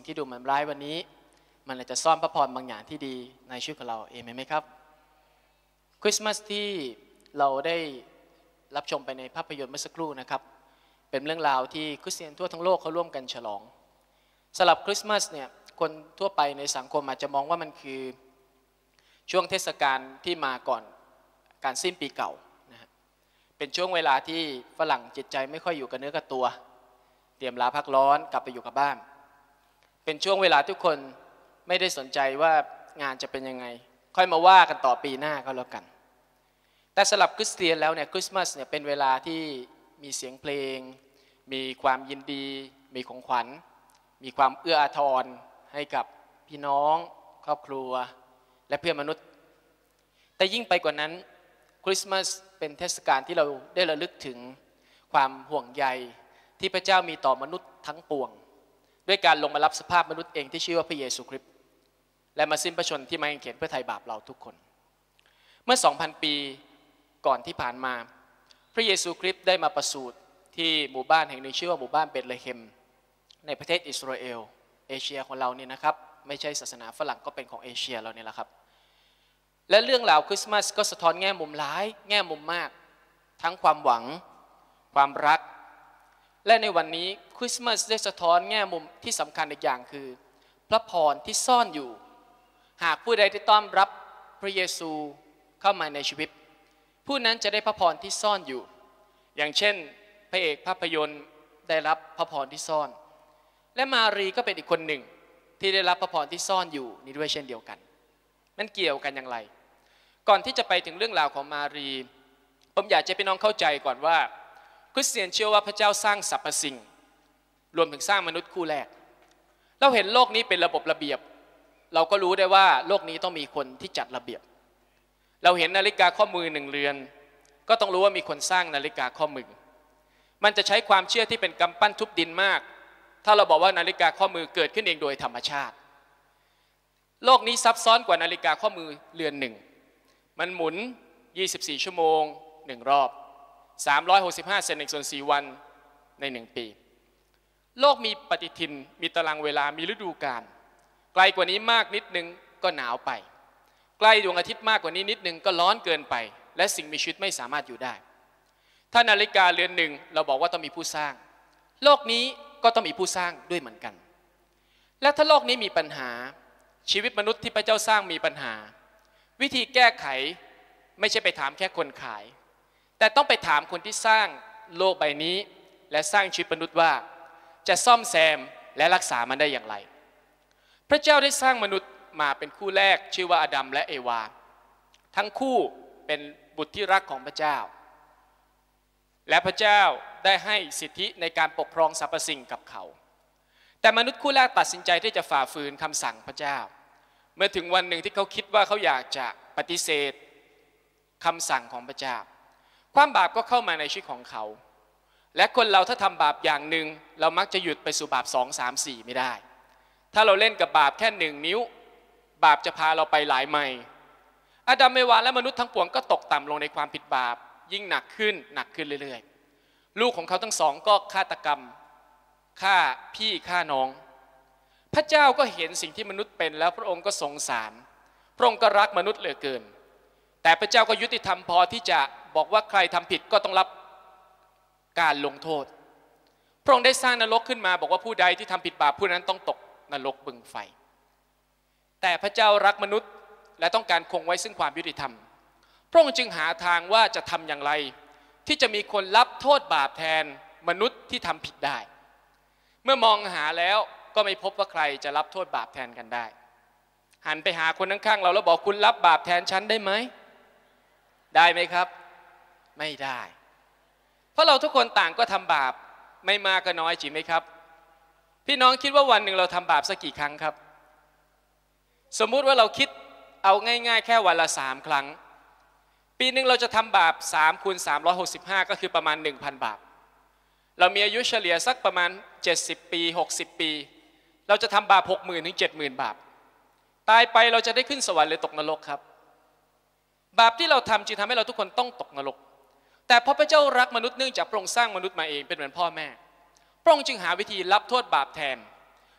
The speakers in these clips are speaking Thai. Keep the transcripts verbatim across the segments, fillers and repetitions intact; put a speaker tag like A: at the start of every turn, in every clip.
A: ที่ดูเหมือนร้ายวันนี้มันอาจจะซ่อนพระพรบางอย่างที่ดีในชีวิตของเราเองไหมครับคริสต์มาสที่เราได้รับชมไปในภาพยนตร์เมื่อสักครู่นะครับเป็นเรื่องราวที่คริสเตียนทั่วทั้งโลกเขาร่วมกันฉลองสำหรับคริสต์มาสเนี่ยคนทั่วไปในสังคมอาจจะมองว่ามันคือช่วงเทศกาลที่มาก่อนการสิ้นปีเก่านะฮะเป็นช่วงเวลาที่ฝรั่งจิตใจไม่ค่อยอยู่กับเนื้อกับตัวเตรียมลาพักร้อนกลับไปอยู่กับบ้านเป็นช่วงเวลาทุกคนไม่ได้สนใจว่างานจะเป็นยังไงค่อยมาว่ากันต่อปีหน้าก็แล้วกันแต่สำหรับคริสเตียนแล้วเนี่ยคริสต์มาสเนี่ยเป็นเวลาที่มีเสียงเพลงมีความยินดีมีของขวัญมีความเอื้ออาทรให้กับพี่น้องครอบครัวและเพื่อนมนุษย์แต่ยิ่งไปกว่านั้นคริสต์มาสเป็นเทศกาลที่เราได้ระลึกถึงความห่วงใยที่พระเจ้ามีต่อมนุษย์ทั้งปวงด้วยการลงมารับสภาพมนุษย์เองที่ชื่อว่าพระเยซูคริสต์และมาสิ้นพระชนม์ที่ไม้กางเขนเพื่อไถ่บาปเราทุกคนเมื่อ สองพัน ปีก่อนที่ผ่านมาพระเยซูคริสต์ได้มาประสูติที่หมู่บ้านแห่งหนึ่งชื่อว่าหมู่บ้านเบธเลเฮมในประเทศอิสราเอลเอเชียของเรานี่นะครับไม่ใช่ศาสนาฝรั่งก็เป็นของเอเชียเราเนี่ยแหละครับและเรื่องราวคริสต์มาสก็สะท้อนแง่มุมร้ายแง่มุมมากทั้งความหวังความรักและในวันนี้คริสต์มาสได้สะท้อนแง่มุมที่สำคัญอีกอย่างคือพระพรที่ซ่อนอยู่หากผู้ใดที่ต้อนรับพระเยซูเข้ามาในชีวิตผู้นั้นจะได้พระพรที่ซ่อนอยู่อย่างเช่นพระเอกภาพยนตร์ได้รับพระพรที่ซ่อนและมารีก็เป็นอีกคนหนึ่งที่ได้รับพระพรที่ซ่อนอยู่นี้ด้วยเช่นเดียวกันมันเกี่ยวกันอย่างไรก่อนที่จะไปถึงเรื่องราวของมารีผมอยากจะให้พี่น้องเข้าใจก่อนว่าคริสเตียนเชื่อว่าพระเจ้าสร้างสรรพสิ่งรวมถึงสร้างมนุษย์คู่แรกเราเห็นโลกนี้เป็นระบบระเบียบเราก็รู้ได้ว่าโลกนี้ต้องมีคนที่จัดระเบียบเราเห็นนาฬิกาข้อมือหนึ่งเรือนก็ต้องรู้ว่ามีคนสร้างนาฬิกาข้อมือมันจะใช้ความเชื่อที่เป็นกำปั้นทุบดินมากถ้าเราบอกว่านาฬิกาข้อมือเกิดขึ้นเองโดยธรรมชาติโลกนี้ซับซ้อนกว่านาฬิกาข้อมือเรือนหนึ่งมันหมุนยี่สิบสี่ชั่วโมงหนึ่งรอบสามร้อยหกสิบห้าเซนหนึ่งส่วนสี่วันในหนึ่งปีโลกมีปฏิทินมีตารางเวลามีฤดูกาลไกลกว่านี้มากนิดนึงก็หนาวไปใกล้ดวงอาทิตย์มากกว่านี้นิดนึงก็ร้อนเกินไปและสิ่งมีชีวิตไม่สามารถอยู่ได้ถ้านาฬิกาเรือนหนึ่งเราบอกว่าต้องมีผู้สร้างโลกนี้ก็ต้องมีผู้สร้างด้วยเหมือนกันและถ้าโลกนี้มีปัญหาชีวิตมนุษย์ที่พระเจ้าสร้างมีปัญหาวิธีแก้ไขไม่ใช่ไปถามแค่คนขายแต่ต้องไปถามคนที่สร้างโลกใบนี้และสร้างชีวิตมนุษย์ว่าจะซ่อมแซมและรักษามันได้อย่างไรพระเจ้าได้สร้างมนุษย์มาเป็นคู่แรกชื่อว่าอาดัมและเอวาทั้งคู่เป็นบุตรที่รักของพระเจ้าและพระเจ้าได้ให้สิทธิในการปกครองสรรพสิ่งกับเขาแต่มนุษย์คู่แรกตัดสินใจที่จะฝ่าฝืนคำสั่งพระเจ้าเมื่อถึงวันหนึ่งที่เขาคิดว่าเขาอยากจะปฏิเสธคำสั่งของพระเจ้าความบาปก็เข้ามาในชีวิตของเขาและคนเราถ้าทำบาปอย่างหนึ่งเรามักจะหยุดไปสู่บาปสองสามสี่ไม่ได้ถ้าเราเล่นกับบาปแค่หนึ่งนิ้วบาปจะพาเราไปหลายไมล์อาดัมเอวาและมนุษย์ทั้งปวงก็ตกต่ำลงในความผิดบาปยิ่งหนักขึ้นหนักขึ้นเรื่อยๆลูกของเขาทั้งสองก็ฆาตกรรมฆ่าพี่ฆ่าน้องพระเจ้าก็เห็นสิ่งที่มนุษย์เป็นแล้วพระองค์ก็สงสารพระองค์ก็รักมนุษย์เหลือเกินแต่พระเจ้าก็ยุติธรรมพอที่จะบอกว่าใครทำผิดก็ต้องรับการลงโทษพระองค์ได้สร้างนรกขึ้นมาบอกว่าผู้ใดที่ทำผิดบาปผู้นั้นต้องตกนรกบึงไฟแต่พระเจ้ารักมนุษย์และต้องการคงไว้ซึ่งความยุติธรรมพระองค์จึงหาทางว่าจะทำอย่างไรที่จะมีคนรับโทษบาปแทนมนุษย์ที่ทำผิดได้เมื่อมองหาแล้วก็ไม่พบว่าใครจะรับโทษบาปแทนกันได้หันไปหาคนข้างๆเราแล้วบอกคุณรับบาปแทนฉันได้ไหมได้ไหมครับไม่ได้เพราะเราทุกคนต่างก็ทำบาปไม่มากก็น้อยจริงไหมครับพี่น้องคิดว่าวันหนึ่งเราทำบาปสักกี่ครั้งครับสมมุติว่าเราคิดเอาง่ายๆแค่วันละสามครั้งปีหนึ่งเราจะทำบาปสามคูณสามร้อยหกสิบห้าก็คือประมาณ หนึ่งพัน บาปเรามีอายุเฉลี่ยสักประมาณเจ็ดสิบปีหกสิบปีเราจะทำบาป หกหมื่น ถึง เจ็ดหมื่น บาปตายไปเราจะได้ขึ้นสวรรค์หรือตกนรกครับบาปที่เราทำจึงทำให้เราทุกคนต้องตกนรกแต่เพราะพระเจ้ารักมนุษย์เนื่องจากพระองค์สร้างมนุษย์มาเองเป็นเหมือนพ่อแม่พระองค์จึงหาวิธีรับโทษบาปแทน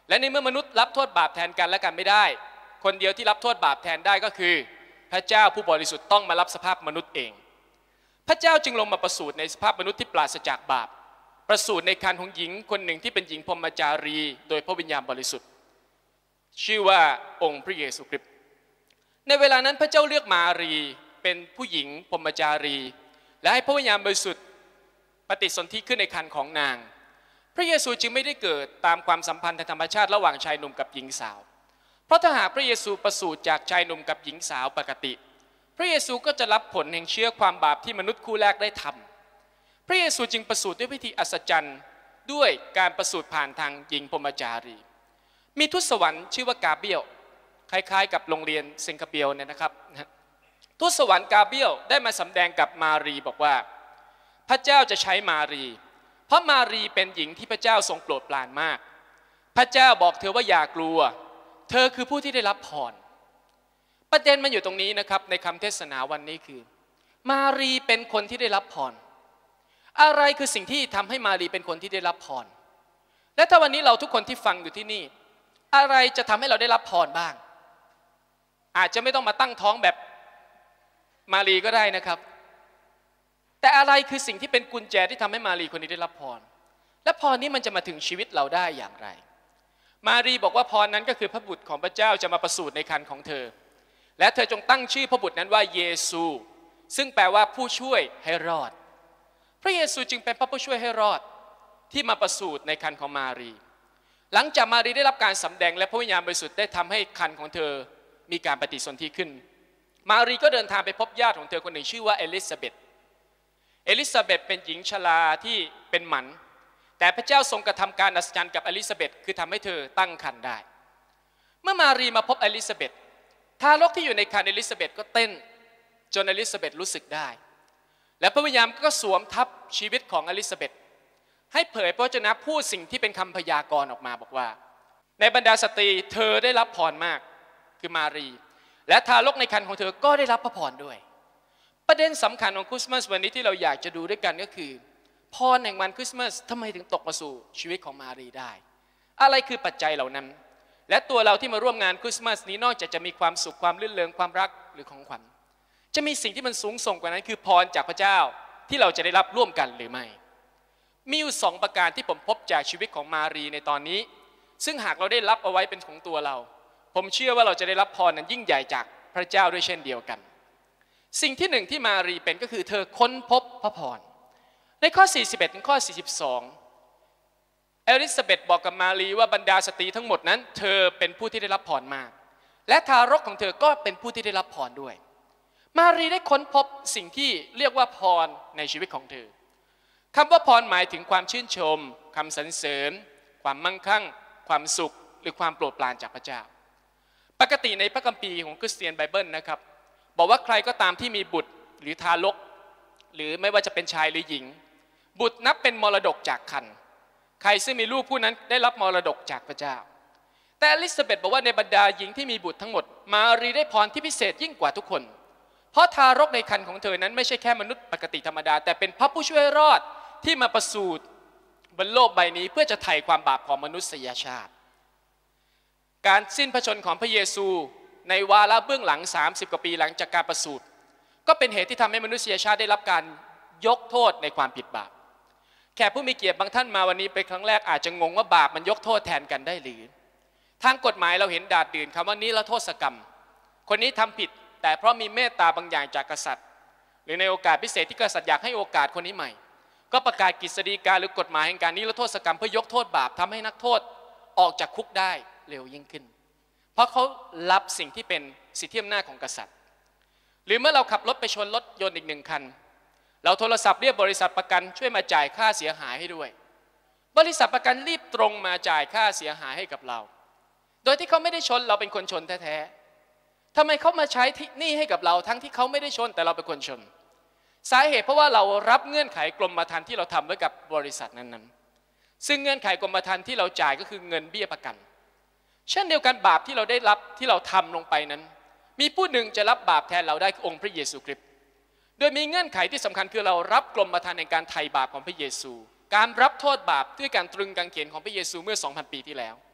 B: และในเมื่อมนุษย์รับโทษบาปแทนกันและกันไม่ได้คนเดียวที่รับโทษบาปแทนได้ก็คือพระเจ้าผู้บริสุทธิ์ต้องมารับสภาพมนุษย์เองพระเจ้าจึงลงมาประสูติในสภาพมนุษย์ที่ปราศจากบาปประสูติในครรภ์ของหญิงคนหนึ่งที่เป็นหญิงพรหมจารีโดยพระวิญญาณบริสุทธิ์ชื่อว่าองค์พระเยซูคริสต์ในเวลานั้นพระเจ้าเลือกมารีเป็นผู้หญิงพรหมจารีและให้พระวิญญาณบริสุทธิ์ปฏิสนธิขึ้นในครรภ์ของนางพระเยซูจึงไม่ได้เกิดตามความสัมพันธ์ทางธรรมชาติระหว่างชายหนุ่มกับหญิงสาวเพราะถ้าหากพระเยซูประสูติจากชายหนุ่มกับหญิงสาวปกติพระเยซูก็จะรับผลแห่งเชื้อความบาปที่มนุษย์คู่แรกได้ทำพระเยซูจึงประสูติด้วยวิธีอัศจรรย์ด้วยการประสูติผ่านทางหญิงพรหมจารีมีทูตสวรรค์ชื่อว่ากาเบียลคล้ายๆกับโรงเรียนเซนคาเบียลเนี่ยนะครับทูตสวรรค์กาเบียลได้มาสำแดงกับมารีบอกว่าพระเจ้าจะใช้มารีเพราะมารีเป็นหญิงที่พระเจ้าทรงโปรดปรานมากพระเจ้าบอกเธอว่าอย่ากลัวเธอคือผู้ที่ได้รับพรประเด็นมันอยู่ตรงนี้นะครับในคำเทศนาวันนี้คือมารีเป็นคนที่ได้รับพรอะไรคือสิ่งที่ทำให้มารีเป็นคนที่ได้รับพรและถ้าวันนี้เราทุกคนที่ฟังอยู่ที่นี่อะไรจะทำให้เราได้รับพรบ้างอาจจะไม่ต้องมาตั้งท้องแบบมารีก็ได้นะครับแต่อะไรคือสิ่งที่เป็นกุญแจที่ทำให้มารีคนนี้ได้รับพรและพรนี้มันจะมาถึงชีวิตเราได้อย่างไรมารีบอกว่าพรนั้นก็คือพระบุตรของพระเจ้าจะมาประสูติในครรภ์ของเธอและเธอจงตั้งชื่อพระบุตรนั้นว่าเยซูซึ่งแปลว่าผู้ช่วยให้รอดพระเยซูจึงเป็นพระผู้ช่วยให้รอดที่มาประสูติในครรภ์ของมารีหลังจากมารีได้รับการสำแดงและพระวิญญาณบริสุทธิ์ได้ทำให้ครรภ์ของเธอมีการปฏิสนธิขึ้นมารีก็เดินทางไปพบญาติของเธอคนหนึ่งชื่อว่าเอลิซาเบธเอลิซาเบธเป็นหญิงชราที่เป็นหมันแต่พระเจ้าทรงกระทำการอัศจรรย์กับเอลิซาเบธคือทำให้เธอตั้งครรภ์ได้เมื่อมารีมาพบเอลิซาเบธทารกที่อยู่ในครรภ์เอลิซาเบธก็เต้นจนเอลิซาเบธรู้สึกได้และพระวิญญาณก็สวมทับชีวิตของเอลิซาเบธให้เผยพระวจนะพูดสิ่งที่เป็นคำพยากรณ์ออกมาบอกว่าในบรรดาสตรีเธอได้รับพรมากคือมารีและทารกในครรภ์ของเธอก็ได้รับพระพรด้วยประเด็นสำคัญของคริสต์มาสวันนี้ที่เราอยากจะดูด้วยกันก็คือพรแห่งวันคริสต์มาสทำไมถึงตกมาสู่ชีวิตของมารีได้อะไรคือปัจจัยเหล่านั้นและตัวเราที่มาร่วมงานคริสต์มาสนี้นอกจากจะมีความสุขความรื่นเริงความรักหรือของขวัญจะมีสิ่งที่มันสูงส่งกว่านั้นคือพรจากพระเจ้าที่เราจะได้รับร่วมกันหรือไม่มีอยู่สองประการที่ผมพบจากชีวิตของมารีในตอนนี้ซึ่งหากเราได้รับเอาไว้เป็นของตัวเราผมเชื่อว่าเราจะได้รับพรนั้นยิ่งใหญ่จากพระเจ้าด้วยเช่นเดียวกันสิ่งที่หนึ่งที่มารีเป็นก็คือเธอค้นพบพระพรในข้อสี่สิบเอ็ดถึงข้อสี่สิบสองเอลิซาเบธบอกกับมารีว่าบรรดาสตรีทั้งหมดนั้นเธอเป็นผู้ที่ได้รับพรมากและทารกของเธอก็เป็นผู้ที่ได้รับพรด้วยมารีได้ค้นพบสิ่งที่เรียกว่าพรในชีวิตของเธอคำว่าพรหมายถึงความชื่นชมคำสรรเสริญความมั่งคั่งความสุขหรือความโปรดปรานจากพระเจ้าปกติในพระคัมภีร์ของคริสเตียนไบเบิลนะครับบอกว่าใครก็ตามที่มีบุตรหรือทารกหรือไม่ว่าจะเป็นชายหรือหญิงบุตรนับเป็นมรดกจากครรภ์ใครซึ่งมีลูกผู้นั้นได้รับมรดกจากพระเจ้าแต่อลิซาเบธบอกว่าในบรรดาหญิงที่มีบุตรทั้งหมดมารีได้พรที่พิเศษยิ่งกว่าทุกคนเพราะทารกในครรภ์ของเธอนั้นไม่ใช่แค่มนุษย์ปกติธรรมดาแต่เป็นพระผู้ช่วยรอดที่มาประสูติบนโลกใบนี้เพื่อจะไถ่ความบาปของมนุษยชาติการสิ้นพระชนของพระเยซูในวาระเบื้องหลังสามสิบกว่าปีหลังจากการประสูติก็เป็นเหตุที่ทำให้มนุษยชาติได้รับการยกโทษในความผิดบาปแขกผู้มีเกียรติบางท่านมาวันนี้เป็นครั้งแรกอาจจะงงว่าบาปมันยกโทษแทนกันได้หรือทางกฎหมายเราเห็นดาษดื่นคำว่านิรโทษกรรมคนนี้ทำผิดแต่เพราะมีเมตตาบางอย่างจากกษัตริย์หรือในโอกาสพิเศษที่กษัตริย์อยากให้โอกาสคนนี้ใหม่ก็ประกาศกฤษฎีกาหรือกฎหมายแห่งการนิรโทษกรรมเพื่อยกโทษบาปทำให้นักโทษออกจากคุกได้เร็วยิ่งขึ้นเพราะเขารับสิ่งที่เป็นสิทธิอำนาจของกษัตริย์หรือเมื่อเราขับรถไปชนรถยนต์อีกหนึ่งคันเราโทรศัพท์เรียกบริษัทประกันช่วยมาจ่ายค่าเสียหายให้ด้วยบริษัทประกันรีบตรงมาจ่ายค่าเสียหายให้กับเราโดยที่เขาไม่ได้ชนเราเป็นคนชนแท้ๆทำไมเขามาใช้หนี้ให้กับเราทั้งที่เขาไม่ได้ชนแต่เราเป็นคนชนสาเหตุเพราะว่าเรารับเงื่อนไขกรมธรรม์ที่เราทำไว้กับบริษัทนั้นๆซึ่งเงื่อนไขกรมธรรม์ที่เราจ่ายก็คือเงินเบี้ยประกันเช่นเดียวกันบาปที่เราได้รับที่เราทำลงไปนั้นมีผู้หนึ่งจะรับบาปแทนเราได้คือองค์พระเยซูคริสต์โดยมีเงื่อนไขที่สำคัญคือเรารับกรมธรรม์ในการไถ่บาปของพระเยซูการรับโทษบาปด้วยการตรึงกางเขนของพระเยซูเมื่อ สองพัน ปีที่แล้ว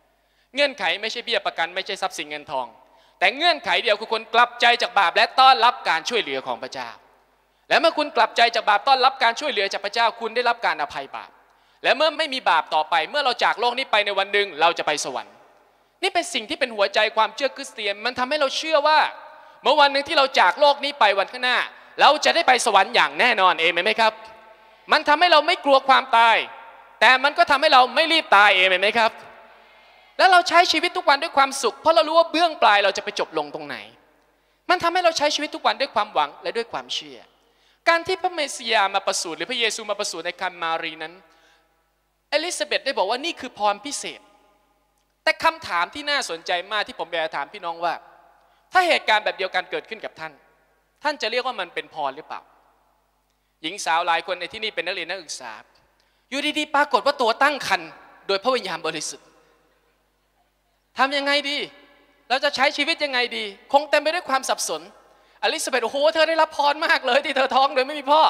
B: เงื่อนไขไม่ใช่เบี้ยประกันไม่ใช่ทรัพย์สินเงินทองแต่เงื่อนไขเดียวคือคนกลับใจจากบาปและต้อนรับการช่วยเหลือของพระเจ้าและเมื่อคุณกลับใจจากบาปต้อนรับการช่วยเหลือจากพระเจ้าคุณได้รับการอภัยบาปและเมื่อไม่มีบาปต่อไปเมื่อเราจากโลกนี้ไปในวันหนึ่งเราจะไปสวรรค์นี่เป็นสิ่งที่เป็นหัวใจความเชื่อคริสเตียนมันทำให้เราเชื่อว่าเมื่อวันหนึ่งที่เราจากโลกนี้ไปวันข้างหน้าเราจะได้ไปสวรรค์อย่างแน่นอนเองไหมครับมันทำให้เราไม่กลัวความตายแต่มันก็ทำให้เราไม่รีบตายเองไหมครับแล้วเราใช้ชีวิตทุกวันด้วยความสุขเพราะเรารู้ว่าเบื้องปลายเราจะไปจบลงตรงไหนมันทำให้เราใช้ชีวิตทุกวันด้วยความหวังและด้วยความเชื่อการที่พระเมสสิยามาประสูติหรือพระเยซูมาประสูติในคันมารีนั้นเอลิซาเบธได้บอกว่านี่คือพรพิเศษแต่คำถามที่น่าสนใจมากที่ผมอยากจะถามพี่น้องว่าถ้าเหตุการณ์แบบเดียวกันเกิดขึ้นกับท่านท่านจะเรียกว่ามันเป็นพรหรือเปล่าหญิงสาวหลายคนในที่นี่เป็นนักเรียนนักศึกษาอยู่ดีๆปรากฏว่าตัวตั้งครรภ์โดยพระวิญญาณบริสุทธิ์ทำยังไงดีเราจะใช้ชีวิตยังไงดีคงเต็มไปด้วยความสับสนอลิซาเบธโอ้โหเธอได้รับพรมากเลยที่เธอท้องโดยไม่มีพ่อ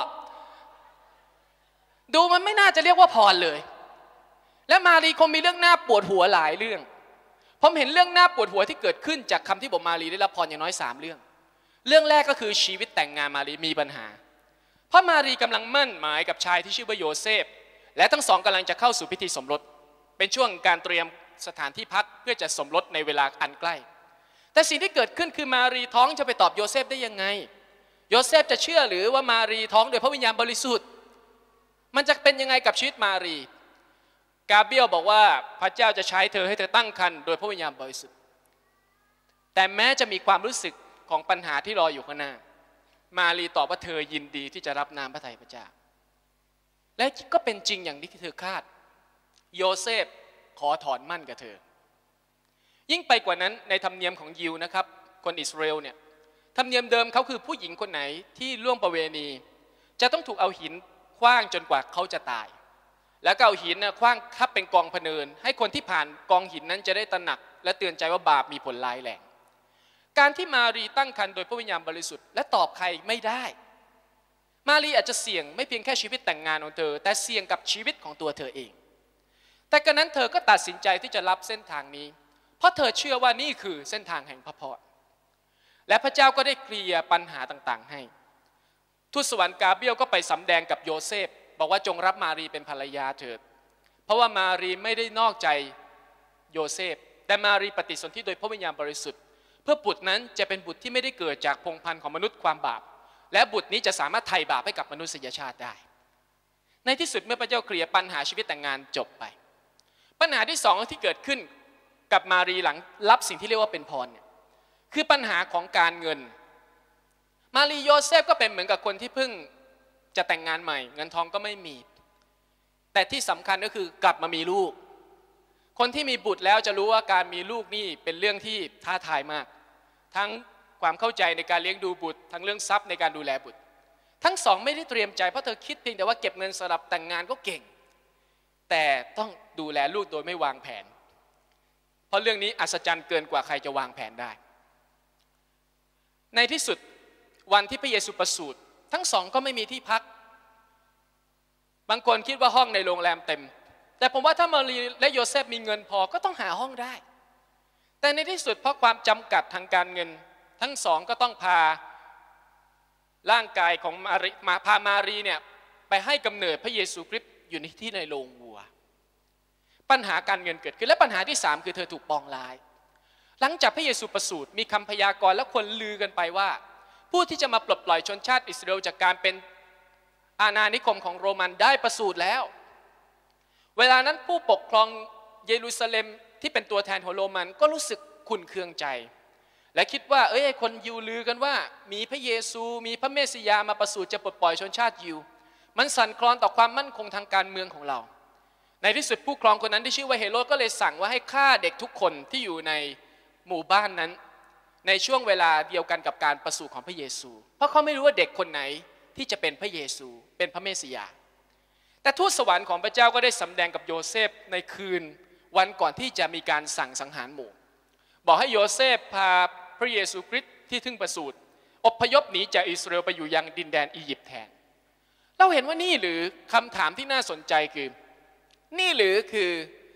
B: ดูมันไม่น่าจะเรียกว่าพรเลยและมารีคงมีเรื่องน่าปวดหัวหลายเรื่องผมเห็นเรื่องน่าปวดหัวที่เกิดขึ้นจากคำที่บอกมารีได้รับพรอย่างน้อยสามเรื่องเรื่องแรกก็คือชีวิตแต่งงานมารีมีปัญหาเพราะมารีกำลังมั่นหมายกับชายที่ชื่อว่าโยเซฟและทั้งสองกำลังจะเข้าสู่พิธีสมรสเป็นช่วงการเตรียมสถานที่พักเพื่อจะสมรสในเวลาอันใกล้แต่สิ่งที่เกิดขึ้นคือมารีท้องจะไปตอบโยเซฟได้ยังไงโยเซฟจะเชื่อหรือว่ามารีท้องโดยพระวิญญาณบริสุทธิ์มันจะเป็นยังไงกับชีวิตมารีกาเบรียลบอกว่าพระเจ้าจะใช้เธอให้เธอตั้งครรภ์โดยพระวิญญาณบริสุทธิ์แต่แม้จะมีความรู้สึกของปัญหาที่รออยู่ข้างหน้ามารีตอบว่าเธอยินดีที่จะรับน้ำพระทัยพระเจ้าและก็เป็นจริงอย่างที่เธอคาดโยเซฟขอถอนมั่นกับเธอยิ่งไปกว่านั้นในธรรมเนียมของยิวนะครับคนอิสราเอลเนี่ยธรรมเนียมเดิมเขาคือผู้หญิงคนไหนที่ล่วงประเวณีจะต้องถูกเอาหินขว้างจนกว่าเขาจะตายแล้วก็เอาหินนะขว้างทับเป็นกองพเนินให้คนที่ผ่านกองหินนั้นจะได้ตระหนักและเตือนใจว่าบาปมีผลร้ายแรงการที่มารีตั้งครรภ์โดยพระวิญญาณบริสุทธิ์และตอบใครไม่ได้มารีอาจจะเสี่ยงไม่เพียงแค่ชีวิตแต่งงานของเธอแต่เสี่ยงกับชีวิตของตัวเธอเองแต่กระนั้นเธอก็ตัดสินใจที่จะรับเส้นทางนี้เพราะเธอเชื่อว่านี่คือเส้นทางแห่งพระพรและพระเจ้าก็ได้เคลียร์ปัญหาต่างๆให้ทูตสวรรค์กาเบรียลก็ไปสำแดงกับโยเซฟบอกว่าจงรับมารีเป็นภรรยาเถิดเพราะว่ามารีไม่ได้นอกใจโยเซฟแต่มารีปฏิสนธิโดยพระวิญญาณบริสุทธิ์เพื่อบุตรนั้นจะเป็นบุตรที่ไม่ได้เกิดจากพงศ์พันธุ์ของมนุษย์ความบาปและบุตรนี้จะสามารถไถ่บาปให้กับมนุษยชาติได้ในที่สุดเมื่อพระเจ้าเคลียร์ปัญหาชีวิตแต่งงานจบไปปัญหาที่สองที่เกิดขึ้นกับมารีหลังรับสิ่งที่เรียกว่าเป็นพรเนี่ยคือปัญหาของการเงินมารีโยเซฟก็เป็นเหมือนกับคนที่เพิ่งจะแต่งงานใหม่เงินทองก็ไม่มีแต่ที่สำคัญก็คือกลับมามีลูกคนที่มีบุตรแล้วจะรู้ว่าการมีลูกนี่เป็นเรื่องที่ท้าทายมากทั้งความเข้าใจในการเลี้ยงดูบุตรทั้งเรื่องทรัพย์ในการดูแลบุตรทั้งสองไม่ได้เตรียมใจเพราะเธอคิดเพียงแต่ว่าเก็บเงินสำหรับแต่งงานก็เก่งแต่ต้องดูแลลูกโดยไม่วางแผนเพราะเรื่องนี้อัศจรรย์เกินกว่าใครจะวางแผนได้ในที่สุดวันที่พระเยซูประสูติทั้งสองก็ไม่มีที่พักบางคนคิดว่าห้องในโรงแรมเต็มแต่ผมว่าถ้ามารีและโยเซฟมีเงินพอก็ต้องหาห้องได้แต่ในที่สุดเพราะความจำกัดทางการเงินทั้งสองก็ต้องพาร่างกายของมารีมาพามารีเนี่ยไปให้กำเนิดพระเยซูคริสต์อยู่ในที่ในโรงวัวปัญหาการเงินเกิดขึ้นและปัญหาที่สามคือเธอถูกปองร้ายหลังจากพระเยซูประสูติมีคำพยากรณ์และคนลือกันไปว่าผู้ที่จะมาปลดปล่อยชนชาติอิสราเอลจากการเป็นอาณานิคมของโรมันได้ประสูติแล้วเวลานั้นผู้ปกครองเยรูซาเล็มที่เป็นตัวแทนของโรมันก็รู้สึกขุ่นเคืองใจและคิดว่าเอ้ยคนยิวลือกันว่ามีพระเยซูมีพระเมสสิยามาประสูติจะปลดปล่อยชนชาติยิวมันสั่นคลอนต่อความมั่นคงทางการเมืองของเราในที่สุดผู้ครองคนนั้นที่ชื่อว่าเฮโรดก็เลยสั่งว่าให้ฆ่าเด็กทุกคนที่อยู่ในหมู่บ้านนั้นในช่วงเวลาเดียวกันกับการประสูติของพระเยซูเพราะเขาไม่รู้ว่าเด็กคนไหนที่จะเป็นพระเยซูเป็นพระเมสสิยาแต่ทูตสวรรค์ของพระเจ้าก็ได้สำแดงกับโยเซฟในคืนวันก่อนที่จะมีการสั่งสังหารหมู่บอกให้โยเซฟพาพระเยซูคริสต์ที่ถึงประสูติอพยพหนีจากอิสราเอลไปอยู่ยังดินแดนอียิปต์แทนเราเห็นว่านี่หรือคำถามที่น่าสนใจคือนี่หรือคือ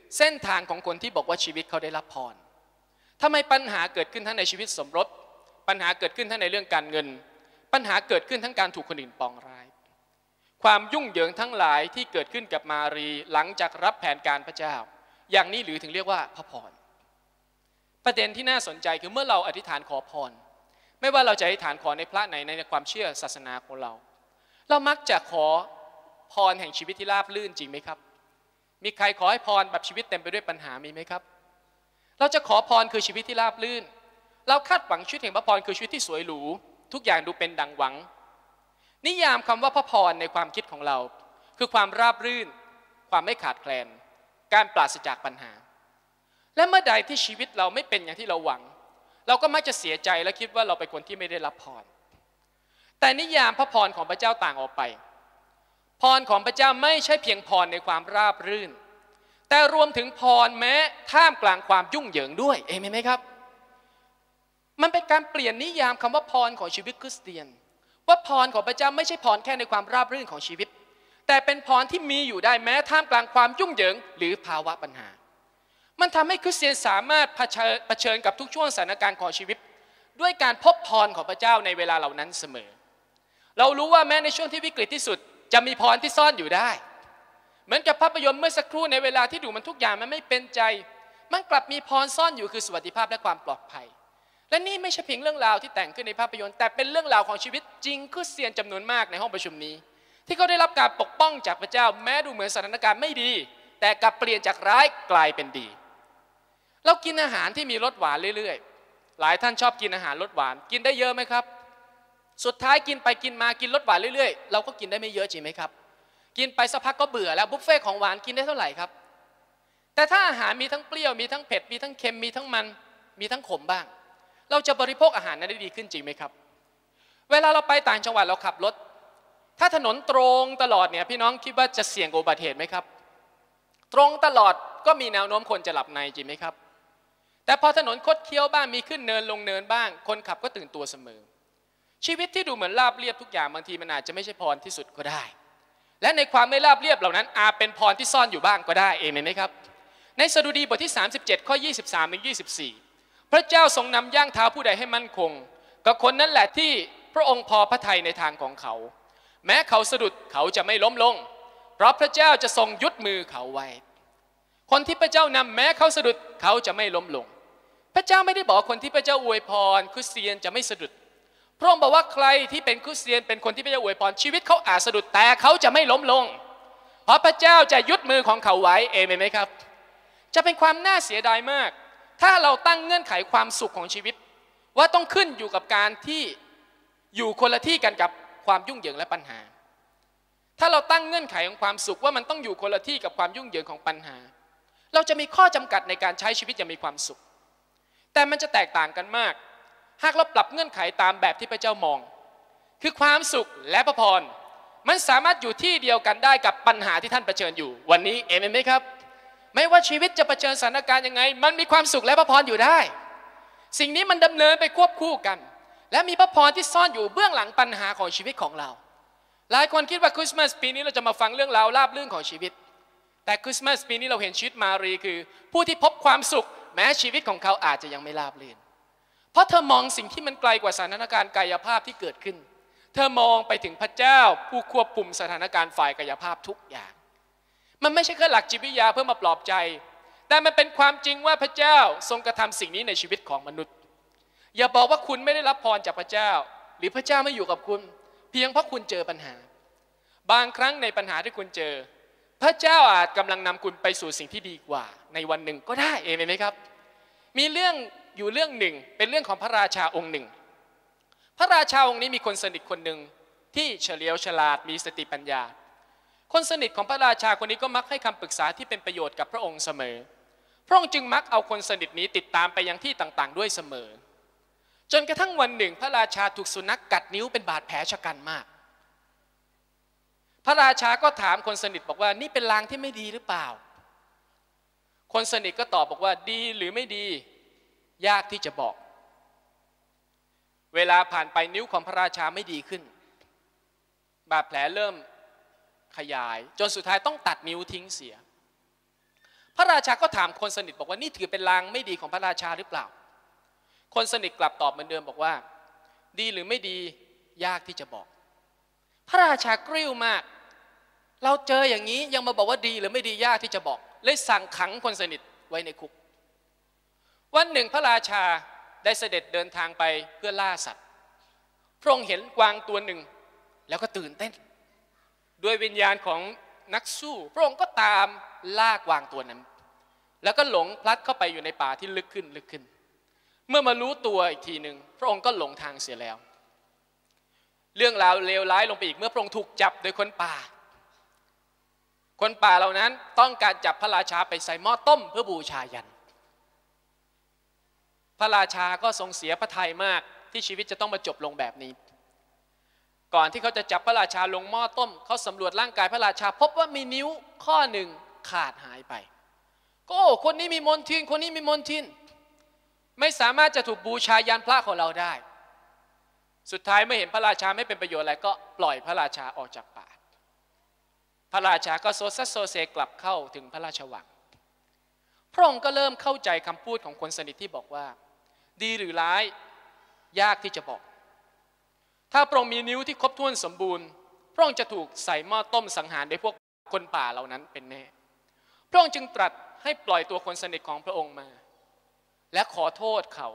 B: เส้นทางของคนที่บอกว่าชีวิตเขาได้รับพรทำไมปัญหาเกิดขึ้นทั้งในชีวิตสมรสปัญหาเกิดขึ้นทั้งในเรื่องการเงินปัญหาเกิดขึ้นทั้งการถูกคนอื่นปองร้ายความยุ่งเหยิงทั้งหลายที่เกิดขึ้นกับมารีหลังจากรับแผนการพระเจ้าอย่างนี้หรือถึงเรียกว่าพระพรประเด็นที่น่าสนใจคือเมื่อเราอธิษฐานขอพรไม่ว่าเราจะอธิษฐานขอในพระไหนในความเชื่อศาสนาของเราเรามักจะขอพรแห่งชีวิตที่ราบรื่นจริงไหมครับมีใครขอให้พรแบบชีวิตเต็มไปด้วยปัญหามีไหมครับเราจะขอพรคือชีวิตที่ราบรื่นเราคาดหวังชีวิตแห่งพระพรคือชีวิตที่สวยหรูทุกอย่างดูเป็นดังหวังนิยามคำว่าพระพรในความคิดของเราคือความราบรื่นความไม่ขาดแคลนการปราศจากปัญหาและเมื่อใดที่ชีวิตเราไม่เป็นอย่างที่เราหวังเราก็มักจะเสียใจและคิดว่าเราเป็นคนที่ไม่ได้รับพรแต่นิยามพระพรของพระเจ้าต่างออกไปพรของพระเจ้าไม่ใช่เพียงพรในความราบรื่นแต่รวมถึงพรแม้ท่ามกลางความยุ่งเหยิงด้วยเองไหมครับมันเป็นการเปลี่ยนนิยามคำว่าพรของชีวิตคริสเตียนว่าพรของพระเจ้าไม่ใช่พรแค่ในความราบรื่นของชีวิตแต่เป็นพรที่มีอยู่ได้แม้ท่ามกลางความยุ่งเหยิงหรือภาวะปัญหามันทำให้คริสเตียนสามารถเผชิญกับทุกช่วงสถานการณ์ของชีวิตด้วยการพบพรของพระเจ้าในเวลาเหล่านั้นเสมอเรารู้ว่าแม้ในช่วงที่วิกฤตที่สุดจะมีพรที่ซ่อนอยู่ได้เหมือนกับภาพยนตร์เมื่อสักครู่ในเวลาที่ดูมันทุกอย่างมันไม่เป็นใจมันกลับมีพรซ่อนอยู่คือสวัสดิภาพและความปลอดภัยและนี่ไม่ใช่เพียงเรื่องราวที่แต่งขึ้นในภาพยนตร์แต่เป็นเรื่องราวของชีวิตจริงคริสเตียนจำนวนมากในห้องประชุมนี้ที่เขาได้รับการปกป้องจากพระเจ้าแม้ดูเหมือนสถานการณ์ไม่ดีแต่กลับเปลี่ยนจากร้ายกลายเป็นดีเรากินอาหารที่มีรสหวานเรื่อยๆหลายท่านชอบกินอาหารรสหวานกินได้เยอะไหมครับสุดท้ายกินไปกินมากินรสหวานเรื่อยๆเราก็กินได้ไม่เยอะจริงไหมครับกินไปสักพักก็เบื่อแล้วบุฟเฟ่ของหวานกินได้เท่าไหร่ครับแต่ถ้าอาหารมีทั้งเปรี้ยวมีทั้งเผ็ดมีทั้งเค็มมีทั้งมันมีทั้งขมบ้างเราจะบริโภคอาหารนั้นได้ดีขึ้นจริงไหมครับเวลาเราไปต่างจังหวัดเราขับรถถ้าถนนตรงตลอดเนี่ยพี่น้องคิดว่าจะเสี่ยงกับอุบัติเหตุไหมครับตรงตลอดก็มีแนวโน้มคนจะหลับในจริงไหมครับแต่พอถนนคดเคี้ยวบ้างมีขึ้นเนินลงเนินบ้างคนขับก็ตื่นตัวเสมอชีวิตที่ดูเหมือนราบเรียบทุกอย่างบางทีมันอาจจะไม่ใช่พรที่สุดก็ได้และในความไม่ราบเรียบเหล่านั้นอาจเป็นพรที่ซ่อนอยู่บ้างก็ได้เองไหมครับในสดุดีบทที่สามสิบเจ็ดข้อยี่สิบสามถึงยี่สิบสี่พระเจ้าทรงนำย่างเท้าผู้ใดให้มั่นคงก็คนนั้นแหละที่พระองค์พอพระทัยในทางของเขาแม้เขาสะดุดเขาจะไม่ล้มลงเพราะพระเจ้าจะทรงยุดมือเขาไว้คนที่พระเจ้านำแม้เขาสะดุดเขาจะไม่ล้มลงพระเจ้าไม่ได้บอกคนที่พระเจ้าอวยพรคริสเตียนจะไม่สะดุดพระองค์บอกว่าใครที่เป็นคริสเตียนเป็นคนที่พระเจ้าอวยพรชีวิตเขาอาจสะดุดแต่เขาจะไม่ล้มลงเพราะพระเจ้าจะยุดมือของเขาไว้เอเมนไหมครับจะเป็นความน่าเสียดายมากถ้าเราตั้งเงื่อนไขความสุขของชีวิตว่าต้องขึ้นอยู่กับการที่อยู่คนละที่กันกับความยุ่งเหยิงและปัญหาถ้าเราตั้งเงื่อนไขของความสุขว่ามันต้องอยู่คนละที่กับความยุ่งเหยิงของปัญหาเราจะมีข้อจำกัดในการใช้ชีวิตอย่างมีความสุขแต่มันจะแตกต่างกันมากหากเราปรับเงื่อนไขตามแบบที่พระเจ้ามองคือความสุขและพระพรมันสามารถอยู่ที่เดียวกันได้กับปัญหาที่ท่านเผชิญอยู่วันนี้เอเมนไหมครับไม่ว่าชีวิตจะเผชิญสถานการณ์ยังไงมันมีความสุขและพระพรอยู่ได้สิ่งนี้มันดำเนินไปควบคู่กันและมีพระพรที่ซ่อนอยู่เบื้องหลังปัญหาของชีวิตของเราหลายคนคิดว่าคริสต์มาสปีนี้เราจะมาฟังเรื่องราวราบรื่นของชีวิตแต่คริสต์มาสปีนี้เราเห็นชีวิตมารีคือผู้ที่พบความสุขแม้ชีวิตของเขาอาจจะยังไม่ราบรื่นเพราะเธอมองสิ่งที่มันไกลกว่าสถานการณ์กายภาพที่เกิดขึ้นเธอมองไปถึงพระเจ้าผู้ควบคุมสถานการณ์ฝ่ายกายภาพทุกอย่างมันไม่ใช่แค่หลักจิตวิทยาเพื่อมาปลอบใจแต่มันเป็นความจริงว่าพระเจ้าทรงกระทำสิ่งนี้ในชีวิตของมนุษย์อย่าบอกว่าคุณไม่ได้รับพรจากพระเจ้าหรือพระเจ้าไม่อยู่กับคุณเพียงเพราะคุณเจอปัญหาบางครั้งในปัญหาที่คุณเจอพระเจ้าอาจกำลังนำคุณไปสู่สิ่งที่ดีกว่าในวันหนึ่งก็ได้เองไหมครับมีเรื่องอยู่เรื่องหนึ่งเป็นเรื่องของพระราชาองค์หนึ่งพระราชาองค์นี้มีคนสนิทคนหนึ่งที่เฉลียวฉลาดมีสติปัญญาคนสนิทของพระราชาคนนี้ก็มักให้คำปรึกษาที่เป็นประโยชน์กับพระองค์เสมอพระองค์จึงมักเอาคนสนิทนี้ติดตามไปยังที่ต่างๆด้วยเสมอจนกระทั่งวันหนึ่งพระราชาถูกสุนัข ก, กัดนิ้วเป็นบาดแผลชะกันมากพระราชาก็ถามคนสนิทบอกว่านี่เป็นลางที่ไม่ดีหรือเปล่าคนสนิทก็ตอบบอกว่าดีหรือไม่ดียากที่จะบอกเวลาผ่านไปนิ้วของพระราชาไม่ดีขึ้นบาดแผลเริ่มขยายจนสุดท้ายต้องตัดนิ้วทิ้งเสียพระราชาก็ถามคนสนิทบอกว่านี่ถือเป็นลางไม่ดีของพระราชาหรือเปล่าคนสนิทกลับตอบเหมือนเดิมบอกว่าดีหรือไม่ดียากที่จะบอกพระราชากริ้วมากเราเจออย่างนี้ยังมาบอกว่าดีหรือไม่ดียากที่จะบอกเลยสั่งขังคนสนิทไว้ในคุกวันหนึ่งพระราชาได้เสด็จเดินทางไปเพื่อล่าสัตว์พระองค์เห็นกวางตัวหนึ่งแล้วก็ตื่นเต้นด้วยวิญญาณของนักสู้พระองค์ก็ตามล่ากวางตัวนั้นแล้วก็หลงพลัดเข้าไปอยู่ในป่าที่ลึกขึ้นลึกขึ้นเมื่อมารู้ตัวอีกทีหนึ่งพระองค์ก็หลงทางเสียแล้วเรื่องราวเลวร้ายลงไปอีกเมื่อพระองค์ถูกจับโดยคนป่าคนป่าเหล่านั้นต้องการจับพระราชาไปใส่หม้อต้มเพื่อบูชายันพระราชาก็ทรงเสียพระทัยมากที่ชีวิตจะต้องมาจบลงแบบนี้ก่อนที่เขาจะจับพระราชาลงหม้อต้มเขาสำรวจร่างกายพระราชาพบว่ามีนิ้วข้อหนึ่งขาดหายไปก็คนนี้มีมนทินคนนี้มีมนทินไม่สามารถจะถูกบูชายันพระของเราได้สุดท้ายเมื่อเห็นพระราชาไม่เป็นประโยชน์อะไรก็ปล่อยพระราชาออกจากป่าพระราชาก็โซซัสโซเซกลับเข้าถึงพระราชวังพระองค์ก็เริ่มเข้าใจคำพูดของคนสนิทที่บอกว่าดีหรือร้ายยากที่จะบอกถ้าพระองค์มีนิ้วที่ครบถ้วนสมบูรณ์พระองค์จะถูกใส่หม้อต้มสังหารในพวกคนป่าเหล่านั้นเป็นแน่พระองค์จึงตรัสให้ปล่อยตัวคนสนิทของพระองค์มาและขอโทษเขา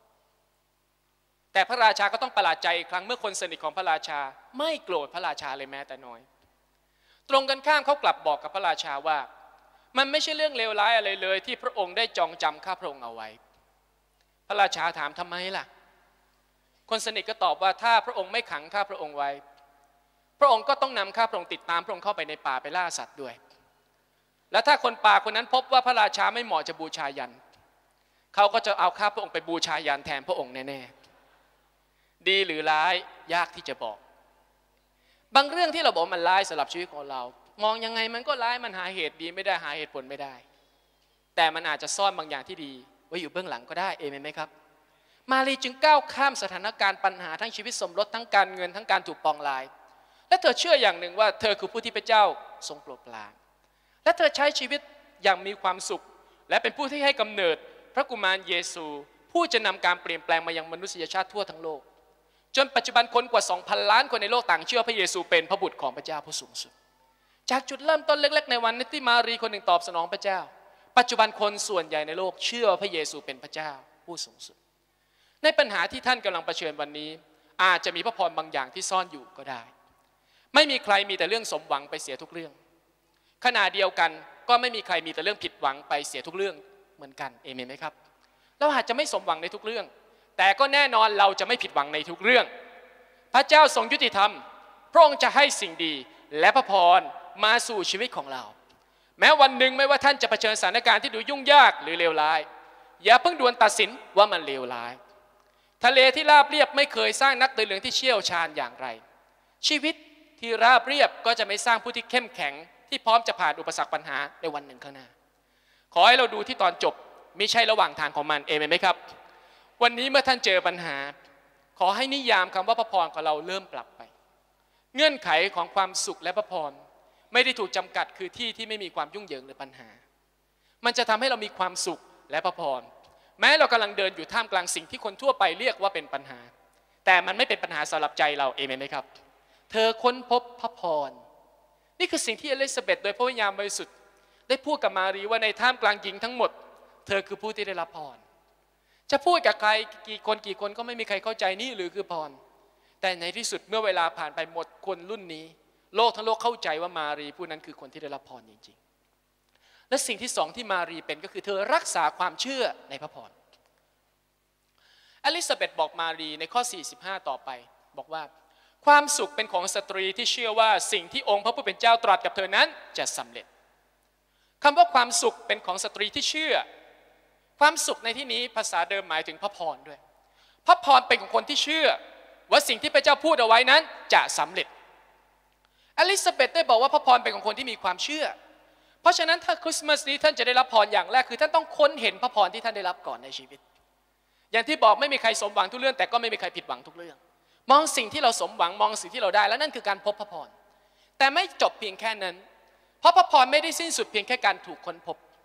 B: แต่พระราชาก็ต้องประหลาดใจอีกครั้งเมื่อคนสนิทของพระราชาไม่โกรธพระราชาเลยแม้แต่น้อยตรงกันข้ามเขากลับบอกกับพระราชาว่ามันไม่ใช่เรื่องเลวร้ายอะไรเลยที่พระองค์ได้จองจำข้าพระองค์เอาไว้พระราชาถามทำไมล่ะคนสนิทก็ตอบว่าถ้าพระองค์ไม่ขังข้าพระองค์ไว้พระองค์ก็ต้องนำข้าพระองค์ติดตามพระองค์เข้าไปในป่าไปล่าสัตว์ด้วยและถ้าคนป่าคนนั้นพบว่าพระราชาไม่เหมาะจะบูชายันเขาก็จะเอาข้าพระองค์ไปบูชายันแทนพระองค์แน่ๆดีหรือร้ายยากที่จะบอกบางเรื่องที่เราบอกมันร้ายสำหรับชีวิตของเรามองยังไงมันก็ร้ายมันหาเหตุดีไม่ได้หาเหตุผลไม่ได้แต่มันอาจจะซ่อนบางอย่างที่ดีไว้อยู่เบื้องหลังก็ได้เอเมนไหมครับมารีจึงก้าวข้ามสถานการณ์ปัญหาทั้งชีวิตสมรสทั้งการเงินทั้งการถูกปองร้ายและเธอเชื่ออย่างหนึ่งว่าเธอคือผู้ที่พระเจ้าทรงโปรดปรานและเธอใช้ชีวิตอย่างมีความสุขและเป็นผู้ที่ให้กำเนิดพระกุมารเยซูผู้จะนำการเปลี่ยนแปลงมายังมนุษยชาติทั่วทั้งโลกจนปัจจุบันคนกว่า สองพัน ล้านคนในโลกต่างเชื่อพระเยซูเป็นพระบุตรของพระเจ้าผู้สูงสุดจากจุดเริ่มต้นเล็กๆในวันที่มารีคนหนึ่งตอบสนองพระเจ้าปัจจุบันคนส่วนใหญ่ในโลกเชื่อพระเยซูเป็นพระเจ้าผู้สูงสุดในปัญหาที่ท่านกำลังเผชิญวันนี้อาจจะมีพระพรบางอย่างที่ซ่อนอยู่ก็ได้ไม่มีใครมีแต่เรื่องสมหวังไปเสียทุกเรื่องขณะเดียวกันก็ไม่มีใครมีแต่เรื่องผิดหวังไปเสียทุกเรื่องเหมือนกันเอเมนไหมครับเราอาจจะไม่สมหวังในทุกเรื่องแต่ก็แน่นอนเราจะไม่ผิดหวังในทุกเรื่องพระเจ้าทรงยุติธรรมพระองค์จะให้สิ่งดีและพระพรมาสู่ชีวิตของเราแม้วันหนึ่งไม่ว่าท่านจะเผชิญสถานการณ์ที่ดูยุ่งยากหรือเลวร้ายอย่าเพิ่งด่วนตัดสินว่ามันเลวร้ายทะเลที่ราบเรียบไม่เคยสร้างนักเดินเรือที่เชี่ยวชาญอย่างไรชีวิตที่ราบเรียบก็จะไม่สร้างผู้ที่เข้มแข็งที่พร้อมจะผ่านอุปสรรคปัญหาในวันหนึ่งข้างหน้าขอให้เราดูที่ตอนจบไม่ใช่ระหว่างทางของมันเอเมนไหมครับวันนี้เมื่อท่านเจอปัญหาขอให้นิยามคำว่าพระพรของเราเริ่มปรับไปเงื่อนไขของความสุขและพระพรไม่ได้ถูกจำกัดคือที่ที่ไม่มีความยุ่งเหยิงหรือปัญหามันจะทำให้เรามีความสุขและพระพรแม้เรากำลังเดินอยู่ท่ามกลางสิ่งที่คนทั่วไปเรียกว่าเป็นปัญหาแต่มันไม่เป็นปัญหาสำหรับใจเราเอเมนไหมครับเธอค้นพบพระพรนี่คือสิ่งที่อลิซาเบธโดยพระวิญญาณบริสุทธิ์ได้พูดกับมารีว่าในท่ามกลางหญิงทั้งหมดเธอคือผู้ที่ได้รับพรจะพูดกับใครกี่คนกี่คนก็ไม่มีใครเข้าใจนี่หรือคือพรแต่ในที่สุดเมื่อเวลาผ่านไปหมดคนรุ่นนี้โลกทั้งโลกเข้าใจว่ามารีผู้นั้นคือคนที่ได้รับพรจริงๆและสิ่งที่สองที่มารีเป็นก็คือเธอรักษาความเชื่อในพระพรอลิซาเบธบอกมารีในข้อสี่สิบห้าต่อไปบอกว่าความสุขเป็นของสตรีที่เชื่อว่าสิ่งที่องค์พระผู้เป็นเจ้าตรัสกับเธอนั้นจะสำเร็จคำว่าความสุขเป็นของสตรีที่เชื่อความสุขในที่นี้ภาษาเดิมหมายถึงพระพรด้วยพระพรเป็นของคนที่เชื่อว่าสิ่งที่พระเจ้าพูดเอาไว้นั้นจะสำเร็จอลิซาเบธได้บอกว่าพระพรเป็นของคนที่มีความเชื่อเพราะฉะนั้นถ้าคริสต์มาสนี้ท่านจะได้รับพรอย่างแรกคือท่านต้องค้นเห็นพระพรที่ท่านได้รับก่อนในชีวิตอย่างที่บอกไม่มีใครสมหวังทุกเรื่องแต่ก็ไม่มีใครผิดหวังทุกเรื่องมองสิ่งที่เราสมหวังมองสิ่งที่เราได้แล้วนั่นคือการพบพระพรแต่ไม่จบเพียงแค่นั้นเพราะพระพรไม่ได้สิ้นสุดเพียงแค่การถูกค้นพบ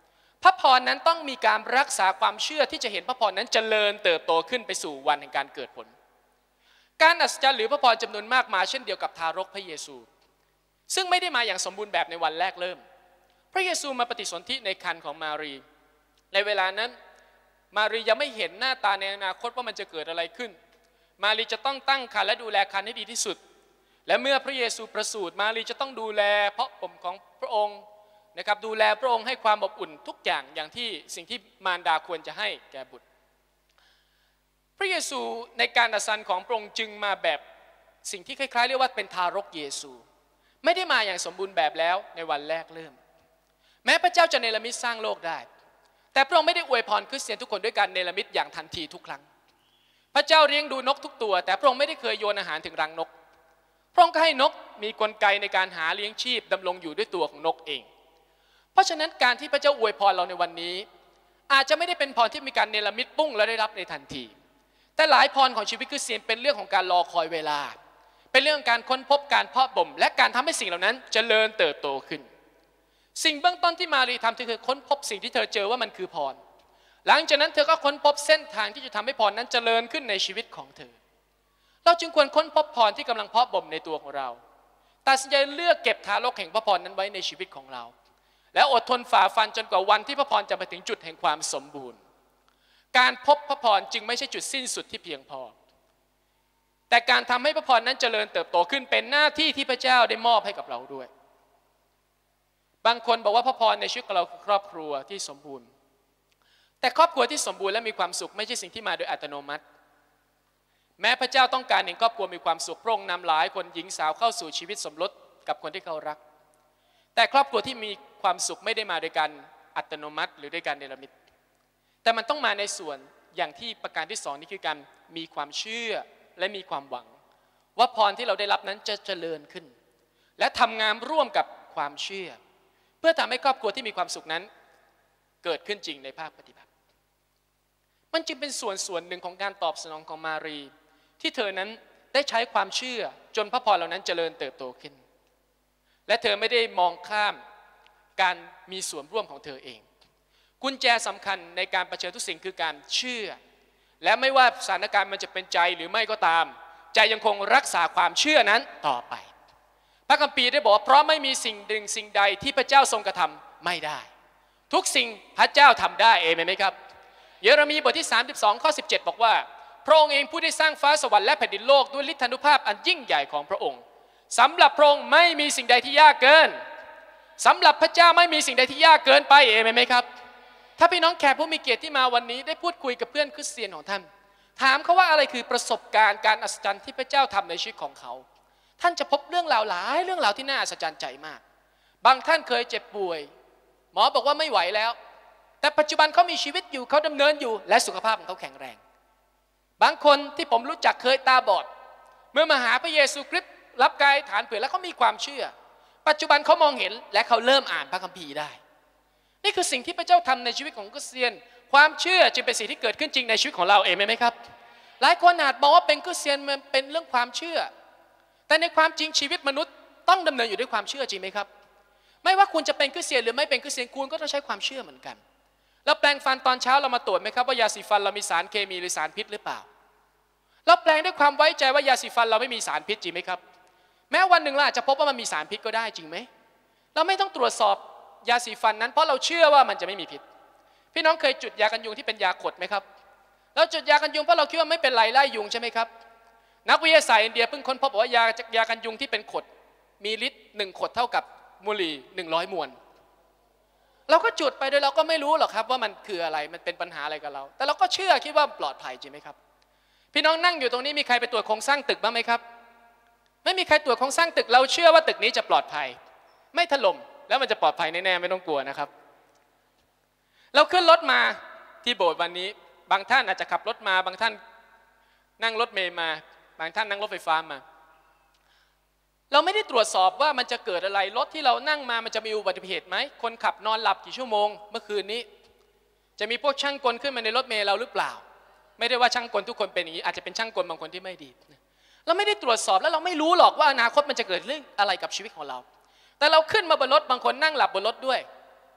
B: พระพรนั้นต้องมีการรักษาความเชื่อที่จะเห็นพระพรนั้นเจริญเติบโตขึ้นไปสู่วันแห่งการเกิดผลการอัศจรรย์หรือพระพรจำนวนมากมาเช่นเดียวกับทารกพระเยซูซึ่งไม่ได้มาอย่างสมบูรณ์แบบในวันแรกเริ่มพระเยซูมาปฏิสนธิในครรภ์ของมารีในเวลานั้นมารียังไม่เห็นหน้าตาในอนาคตว่ามันจะเกิดอะไรขึ้นมารีจะต้องตั้งครรภ์และดูแลครรภ์ให้ดีที่สุดและเมื่อพระเยซูประสูติมารีจะต้องดูแลเพราะผมของพระองค์นะครับดูแลพระองค์ให้ความอบอุ่นทุกอย่างอย่างที่สิ่งที่มารดาควรจะให้แก่บุตรพระเยซูในการอัศจรรย์ของพระองค์จึงมาแบบสิ่งที่คล้ายๆเรียกว่าเป็นทารกเยซูไม่ได้มาอย่างสมบูรณ์แบบแล้วในวันแรกเริ่มแม้พระเจ้าจะเนรมิตสร้างโลกได้แต่พระองค์ไม่ได้อวยพรคริสเตียนทุกคนด้วยการเนรมิตอย่างทันทีทุกครั้งพระเจ้าเลี้ยงดูนกทุกตัวแต่พระองค์ไม่ได้เคยโยนอาหารถึงรังนกพระองค์ก็ให้นกมีกลไกในการหาเลี้ยงชีพดำรงอยู่ด้วยตัวของนกเองเพราะฉะนั้นการที่พระเจ้าอวยพรเราในวันนี้อาจจะไม่ได้เป็นพรที่มีการเนรมิตปุ้งและได้รับในทันทีแต่หลายพรของชีวิตคริสเตียนเป็นเรื่องของการรอคอยเวลาเป็นเรื่องการค้นพบการเพาะบ่มและการทำให้สิ่งเหล่านั้นเจริญเติบโตขึ้นสิ่งเบื้องต้นที่มารีทำคือค้นพบสิ่งที่เธอเจอว่ามันคือพรหลังจากนั้นเธอก็ค้นพบเส้นทางที่จะทำให้พรนั้นเจริญขึ้นในชีวิตของเธอเราจึงควรค้นพบพรที่กำลังเพาะบ่มในตัวของเราตัดสินใจเลือกเก็บทารกแห่งพระพรนั้นไว้ในชีวิตของเราและอดทนฝ่าฟันจนกว่าวันที่พระพรจะมาถึงจุดแห่งความสมบูรณ์การพบพระพรจึงไม่ใช่จุดสิ้นสุดที่เพียงพอแต่การทำให้พระพรนั้นเจริญเติบโตขึ้นเป็นหน้าที่ที่พระเจ้าได้มอบให้กับเราด้วยบางคนบอกว่าพระพรในชีวิตของเราคือครอบครัวที่สมบูรณ์แต่ครอบครัวที่สมบูรณ์และมีความสุขไม่ใช่สิ่งที่มาโดยอัตโนมัติแม้พระเจ้าต้องการเห็นครอบครัวมีความสุขพระองค์นำหลายคนหญิงสาวเข้าสู่ชีวิตสมรสกับคนที่เขารักแต่ครอบครัวที่มีความสุขไม่ได้มาโดยการอัตโนมัติหรือด้วยการเนรมิตแต่มันต้องมาในส่วนอย่างที่ประการที่สองนี่คือการมีความเชื่อและมีความหวังว่าพรที่เราได้รับนั้นจะเจริญขึ้นและทำงานร่วมกับความเชื่อเพื่อทำให้ครอบครัวที่มีความสุขนั้นเกิดขึ้นจริงในภาคปฏิบัติมันจึงเป็นส่วนส่วนหนึ่งของการตอบสนองของมารีที่เธอนั้นได้ใช้ความเชื่อจนพระพรเหล่านั้นเจริญเติบโตขึ้นและเธอไม่ได้มองข้ามการมีส่วนร่วมของเธอเองกุญแจสำคัญในการเผชิญทุกสิ่งคือการเชื่อและไม่ว่าสถานการณ์มันจะเป็นใจหรือไม่ก็ตามใจยังคงรักษาความเชื่อนั้นต่อไปพระคัมภีร์ได้บอกว่าเพราะไม่มีสิ่งหนึ่งสิ่งใดที่พระเจ้าทรงกระทำไม่ได้ทุกสิ่งพระเจ้าทำได้เอเมนไหมครับเยเรมีบทที่สามสิบสองข้อสิบเจ็ดบอกว่าพระองค์เองผู้ได้สร้างฟ้าสวรรค์และแผ่นดินโลกด้วยฤทธานุภาพอันยิ่งใหญ่ของพระองค์สำหรับพระองค์ไม่มีสิ่งใดที่ยากเกินสำหรับพระเจ้าไม่มีสิ่งใดที่ยากเกินไปเอเมนไหมครับถ้าพี่น้องแขกผู้มีเกียรติที่มาวันนี้ได้พูดคุยกับเพื่อนคริสเตียนของท่านถามเขาว่าอะไรคือประสบการณ์การอัศจรรย์ที่พระเจ้าทำในชีวิตของเขาท่านจะพบเรื่องราวหลายเรื่องราวที่น่าอัศจรรย์ใจมากบางท่านเคยเจ็บป่วยหมอบอกว่าไม่ไหวแล้วแต่ปัจจุบันเขามีชีวิตอยู่เขาดำเนินอยู่และสุขภาพของเขาแข็งแรงบางคนที่ผมรู้จักเคยตาบอดเมื่อมาหาพระเยซูคริสต์รับกายฐานเผื่อแล้วเขามีความเชื่อปัจจุบันเขามองเห็นและเขาเริ่มอ่านพระคัมภีร์ได้นี่คือสิ่งที่พระเจ้าทำในชีวิตของคริสเตียนความเชื่อจึงเป็นสิ่งที่เกิดขึ้นจริงในชีวิตของเราเองไหมครับหลายคนอาจบอกว่าเป็นคริสเตียนมันเป็นเรื่องความเชื่อแต่ในความจริงชีวิตมนุษย์ต้องดำเนินอยู่ด้วยความเชื่อจริงไหมครับไม่ว่าคุณจะเป็นคริสเตียนหรือไม่เป็นคริสเตียนคุณก็ต้องใช้ความเชื่อเหมือนกันเราแปรงฟันตอนเช้าเรามาตรวจไหมครับว่ายาสีฟันเรามีสารเคมีหรือสารพิษหรือเปล่าเราแปลงด้วยความไว้ใจว่ายาสีฟันเราไม่มีสารพิษจริงไหมครับแม้วันหนึ่งเราอาจจะพบว่ามันมีสารพิษก็ได้จริงไหมเราไม่ต้องตรวจสอบยาสีฟันนั้นเพราะเราเชื่อว่ามันจะไม่มีพิษพี่น้องเคยจุดยากันยุงที่เป็นยาขดไหมครับเราจุดยากันยุงเพราะเราคิดว่าไม่เป็นไรไล่ยุงใช่ไหมครับนักวิทยาศาสตร์อินเดียเพิ่งค้นพบว่ายายากันยุงที่เป็นขดมีฤทธิ์หนึ่งขดเท่ากับบุหรี่หนึ่งร้อยมวนเราก็จุดไปโดยเราก็ไม่รู้หรอกครับว่ามันคืออะไรมันเป็นปัญหาอะไรกับเราแต่เราก็เชื่อคิดว่าปลอดภัยจริงไหมครับพี่น้องนั่งอยู่ตรงนี้มีใครไปตรวจโครงสร้างตึกบ้างไหมครับไม่มีใครตรวจโครงสร้างตึกเราเชื่อว่าตึกนี้จะปลอดภัยไม่ถล่มแล้วมันจะปลอดภัยแน่ๆไม่ต้องกลัวนะครับเราขึ้นรถมาที่โบสถ์วันนี้บางท่านอาจจะขับรถมาบางท่านนั่งรถเมล์มาบางท่านนั่งรถไฟฟ้ามาเราไม่ได้ตรวจสอบว่ามันจะเกิดอะไรรถที่เรานั่งมามันจะมีอุบัติเหตุไหมคนขับนอนหลับกี่ชั่วโมงเมื่อคืนนี้จะมีพวกช่างกลขึ้นมาในรถเมล์เราหรือเปล่าไม่ได้ว่าช่างกลทุกคนเป็นอย่างนี้อาจจะเป็นช่างกลบางคนที่ไม่ดีเราไม่ได้ตรวจสอบแล้วเราไม่รู้หรอกว่าอนาคตมันจะเกิดเรื่องอะไรกับชีวิตของเราแต่เราขึ้นมาบนรถบางคนนั่งหลับบนรถด้วย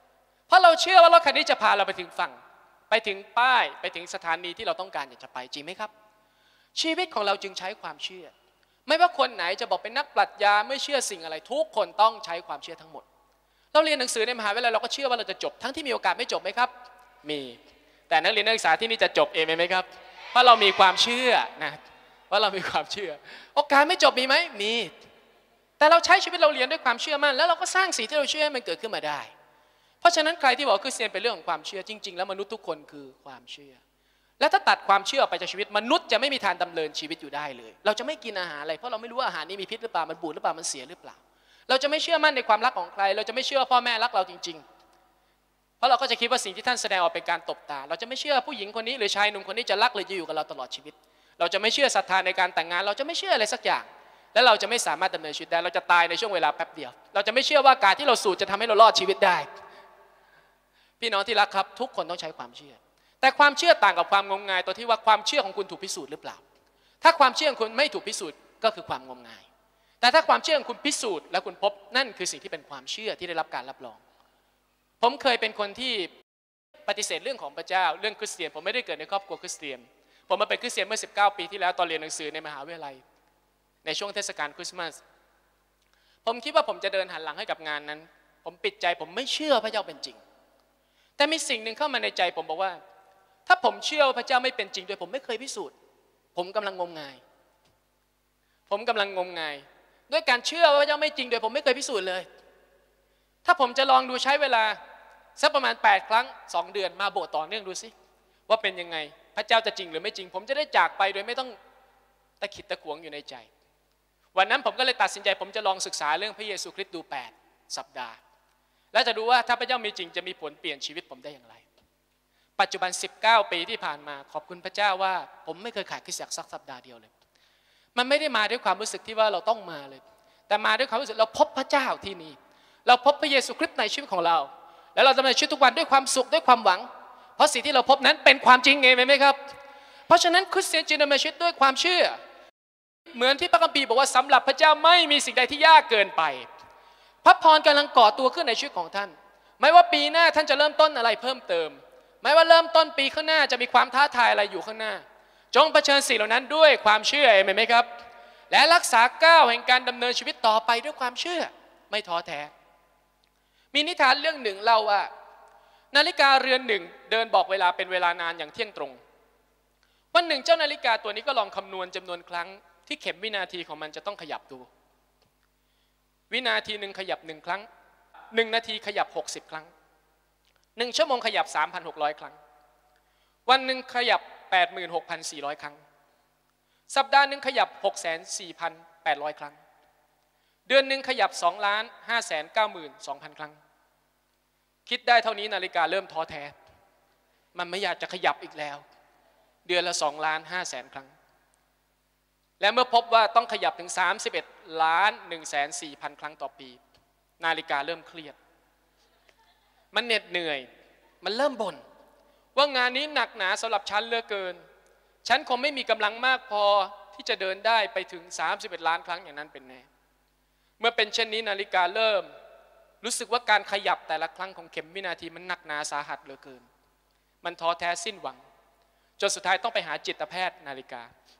B: เพราะเราเชื่อว่ารถคันนี้จะพาเราไปถึงฝั่งไปถึงป้ายไปถึงสถานีที่เราต้องการอยากจะไปจริงไหมครับชีวิตของเราจึงใช้ความเชื่อไม่ว่าคนไหนจะบอกเป็นนักปรัชญาไม่เชื่อสิ่งอะไรทุกคนต้องใช้ความเชื่อทั้งหมดเราเรียนหนังสือในมหาวิทยาลัยเราก็เชื่อว่าเราจะจบทั้งที่มีโอกาสไม่จบไหมครับมีแต่นักเรียนนักศึกษาที่นี่จะจบเองไหมครับเพราะเรามีความเชื่อนะว่าเรามีความเชื่อโอกาสไม่จบมีไหมมีแต่เราใช้ชีวิตเราเรียนด้วยความเชื่อมั่นแล้วเราก็สร้างสิ่งที่เราเชื่อให้มันเกิดขึ้นมาได้เพราะฉะนั้นใครที่บอกคริสเตียนเป็นเรื่องของความเชื่อจริงๆแล้วมนุษย์ทุกคนคือความเชื่อและถ้าตัดความเชื่อออกไปจากชีวิตมนุษย์จะไม่มีทางดำเนินชีวิตอยู่ได้เลยเราจะไม่กินอาหารอะไรเพราะเราไม่รู้ว่าอาหารนี้มีพิษหรือเปล่ามันบูดหรือเปล่ามันเสียหรือเปล่าเราจะไม่เชื่อมั่นในความรักของใครเราจะไม่เชื่อว่าพ่อแม่รักเราจริงๆเพราะเราก็จะคิดว่าสิ่งที่ท่านแสดงออกเป็นการตบตาเราจะไม่เชื่อผู้หญิงคนนี้หรือชายหนุ่มคนนี้จะรักหรือจะอยู่กับเราตลอดชีวิตเราจะไม่เชื่อศรัทธาในการแต่งงานเราจะไม่เชื่ออะไรสักอย่างและเราจะไม่สามารถดำเนินชีวิตได้เราจะตายในช่วงเวลาแป๊บเดียวเราจะไม่เชื่อว่าการที่เราสูดจะทำให้เรารอดชีวิตได้พี่น้องที่รักครับทุกคนต้องใช้ความเชื่อแต่ความเชื่อต่างกับความงมงายตัวที่ว่าความเชื่อของคุณถูกพิสูจน์หรือเปล่าถ้าความเชื่อของคุณไม่ถูกพิสูจน์ก็คือความงมงายแต่ถ้าความเชื่อของคุณพิสูจน์และคุณพบนั่นคือสิ่งที่เป็นความเชื่อที่ได้รับการรับรองผมเคยเป็นคนที่ปฏิเสธเรื่องของพระเจ้าเรื่องคริสเตียนผมไม่ได้เกิดในครอบครัวคริสเตียนผมมาเป็นคริสเตียนเมื่อสิบเก้าปีที่แล้วตอนเรียนหนังสือในมหาวิทยาลัยในช่วงเทศกาลคริสต์มาสผมคิดว่าผมจะเดินหันหลังให้กับงานนั้นผมปิดใจผมไม่เชื่อพระเจ้าเป็นจริงแต่มีสิ่งหนึ่งเข้ามาในใจผมบอกว่าถ้าผมเชื่อว่าพระเจ้าไม่เป็นจริงโดยผมไม่เคยพิสูจน์ผมกำลังงมงายผมกำลังงมงายด้วยการเชื่อว่าพระเจ้าไม่จริงโดยผมไม่เคยพิสูจน์เลยถ้าผมจะลองดูใช้เวลาสักประมาณแปดครั้งสองเดือนมาโบสถ์ต่อเนื่องดูสิว่าเป็นยังไงพระเจ้าจะจริงหรือไม่จริงผมจะได้จากไปโดยไม่ต้องตะขิดตะขวงอยู่ในใจวันนั้นผมก็เลยตัดสินใจผมจะลองศึกษาเรื่องพระเยซูคริสต์ดูแปดสัปดาห์และจะดูว่าถ้าพระเจ้ามีจริงจะมีผลเปลี่ยนชีวิตผมได้อย่างไรปัจจุบันสิบเก้าปีที่ผ่านมาขอบคุณพระเจ้าว่าผมไม่เคยขาดคริสตจักรสักสัปดาห์เดียวเลยมันไม่ได้มาด้วยความรู้สึกที่ว่าเราต้องมาเลยแต่มาด้วยความรู้สึกเราพบพระเจ้าที่นี่เราพบพระเยซูคริสต์ในชีวิตของเราแล้วเราดำเนินชีวิตทุกวันด้วยความสุขด้วยความหวังเพราะสิ่งที่เราพบนั้นเป็นความจริงไงไหมครับเพราะฉะนั้นคริสเตียนจึงดำเนินชีวิตด้วยความเชื่อเหมือนที่พระคัมภีร์บอกว่าสำหรับพระเจ้าไม่มีสิ่งใดที่ยากเกินไปพระพรกำลังก่อตัวขึ้นในชีวิตของท่านไม่ว่าปีหน้าท่านจะเริ่มต้นอะไรเพิ่มเติมไม่ว่าเริ่มต้นปีข้างหน้าจะมีความท้าทายอะไรอยู่ข้างหน้าจงเผชิญสิ่งเหล่านั้นด้วยความเชื่อเองไหมครับและรักษาก้าวแห่งการดำเนินชีวิตต่อไปด้วยความเชื่อไม่ท้อแท้มีนิทานเรื่องหนึ่งเล่าว่านาฬิกาเรือนหนึ่งเดินบอกเวลาเป็นเวลานานอย่างเที่ยงตรงวันหนึ่งเจ้านาฬิกาตัวนี้ก็ลองคำนวณจำนวนครั้งที่เข็มวินาทีของมันจะต้องขยับตัววินาทีหนึ่งขยับหนึ่งครั้งหนึ่งนาทีขยับหกสิบครั้งหนึ่งชั่วโมงขยับ สามพันหกร้อย ครั้งวันหนึ่งขยับ แปดหมื่นหกพันสี่ร้อย ครั้งสัปดาห์หนึ่งขยับ หกแสนสี่พันแปดร้อย ครั้งเดือนหนึ่งขยับ สองล้านห้าแสนเก้าหมื่นสองพัน ครั้งคิดได้เท่านี้นาฬิกาเริ่มท้อแท้มันไม่อยากจะขยับอีกแล้วเดือนละสองล้านห้าแสนครั้งและเมื่อพบว่าต้องขยับถึงสามสิบเอ็ดล้านหนึ่งแสนสี่พันครั้งต่อปีนาฬิกาเริ่มเครียดมันเหน็ดเหนื่อยมันเริ่มบ่นว่างานนี้หนักหนาสำหรับฉันเหลือเกินฉันคงไม่มีกำลังมากพอที่จะเดินได้ไปถึงสามสิบเอ็ดล้านครั้งอย่างนั้นเป็นแน่เมื่อเป็นเช่นนี้นาฬิกาเริ่มรู้สึกว่าการขยับแต่ละครั้งของเข็มวินาทีมันหนักหนาสาหัสเหลือเกินมันท้อแท้สิ้นหวังจนสุดท้ายต้องไปหาจิตแพทย์นาฬิกา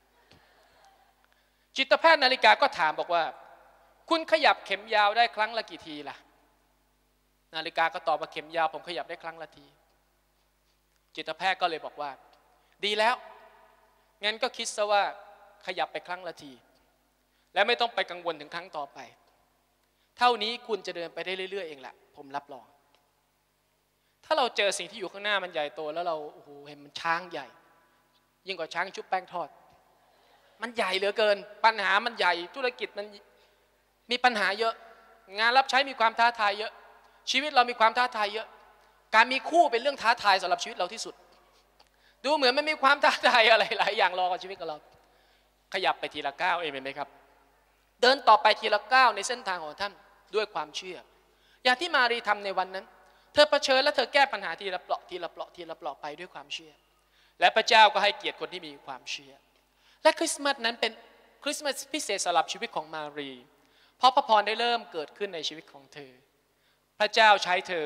B: จิตแพทย์นาฬิกาก็ถามบอกว่าคุณขยับเข็มยาวได้ครั้งละกี่ทีล่ะนาฬิกาก็ตอบว่าเข็มยาวผมขยับได้ครั้งละทีจิตแพทย์ก็เลยบอกว่าดีแล้วงั้นก็คิดซะว่าขยับไปครั้งละทีและไม่ต้องไปกังวลถึงครั้งต่อไปเท่านี้คุณจะเดินไปได้เรื่อยๆเองแหละผมรับรองถ้าเราเจอสิ่งที่อยู่ข้างหน้ามันใหญ่โตแล้วเราโอ้โหเห็นมันช้างใหญ่ยิ่งกว่าช้างชุบแป้งทอดมันใหญ่เหลือเกินปัญหามันใหญ่ธุรกิจมันมีปัญหาเยอะงานรับใช้มีความท้าทายเยอะชีวิตเรามีความท้าทายเยอะการมีคู่เป็นเรื่องท้าทายสำหรับชีวิตเราที่สุดดูเหมือนไม่มีความท้าทายอะไรหลายอย่างรอกับชีวิตของเราขยับไปทีละก้าวเองไหมครับเดินต่อไปทีละก้าวในเส้นทางของท่านด้วยความเชื่ออย่างที่มารีทำในวันนั้นเธอเผชิญและเธอแก้ปัญหาทีละเปราะทีละเปราะทีละเปราะไปด้วยความเชื่อและพระเจ้าก็ให้เกียรติคนที่มีความเชื่อและคริสต์มาสนั้นเป็นคริสต์มาสพิเศษสำหรับชีวิตของมารีเพราะพระพรได้เริ่มเกิดขึ้นในชีวิตของเธอพระเจ้าใช้เธอ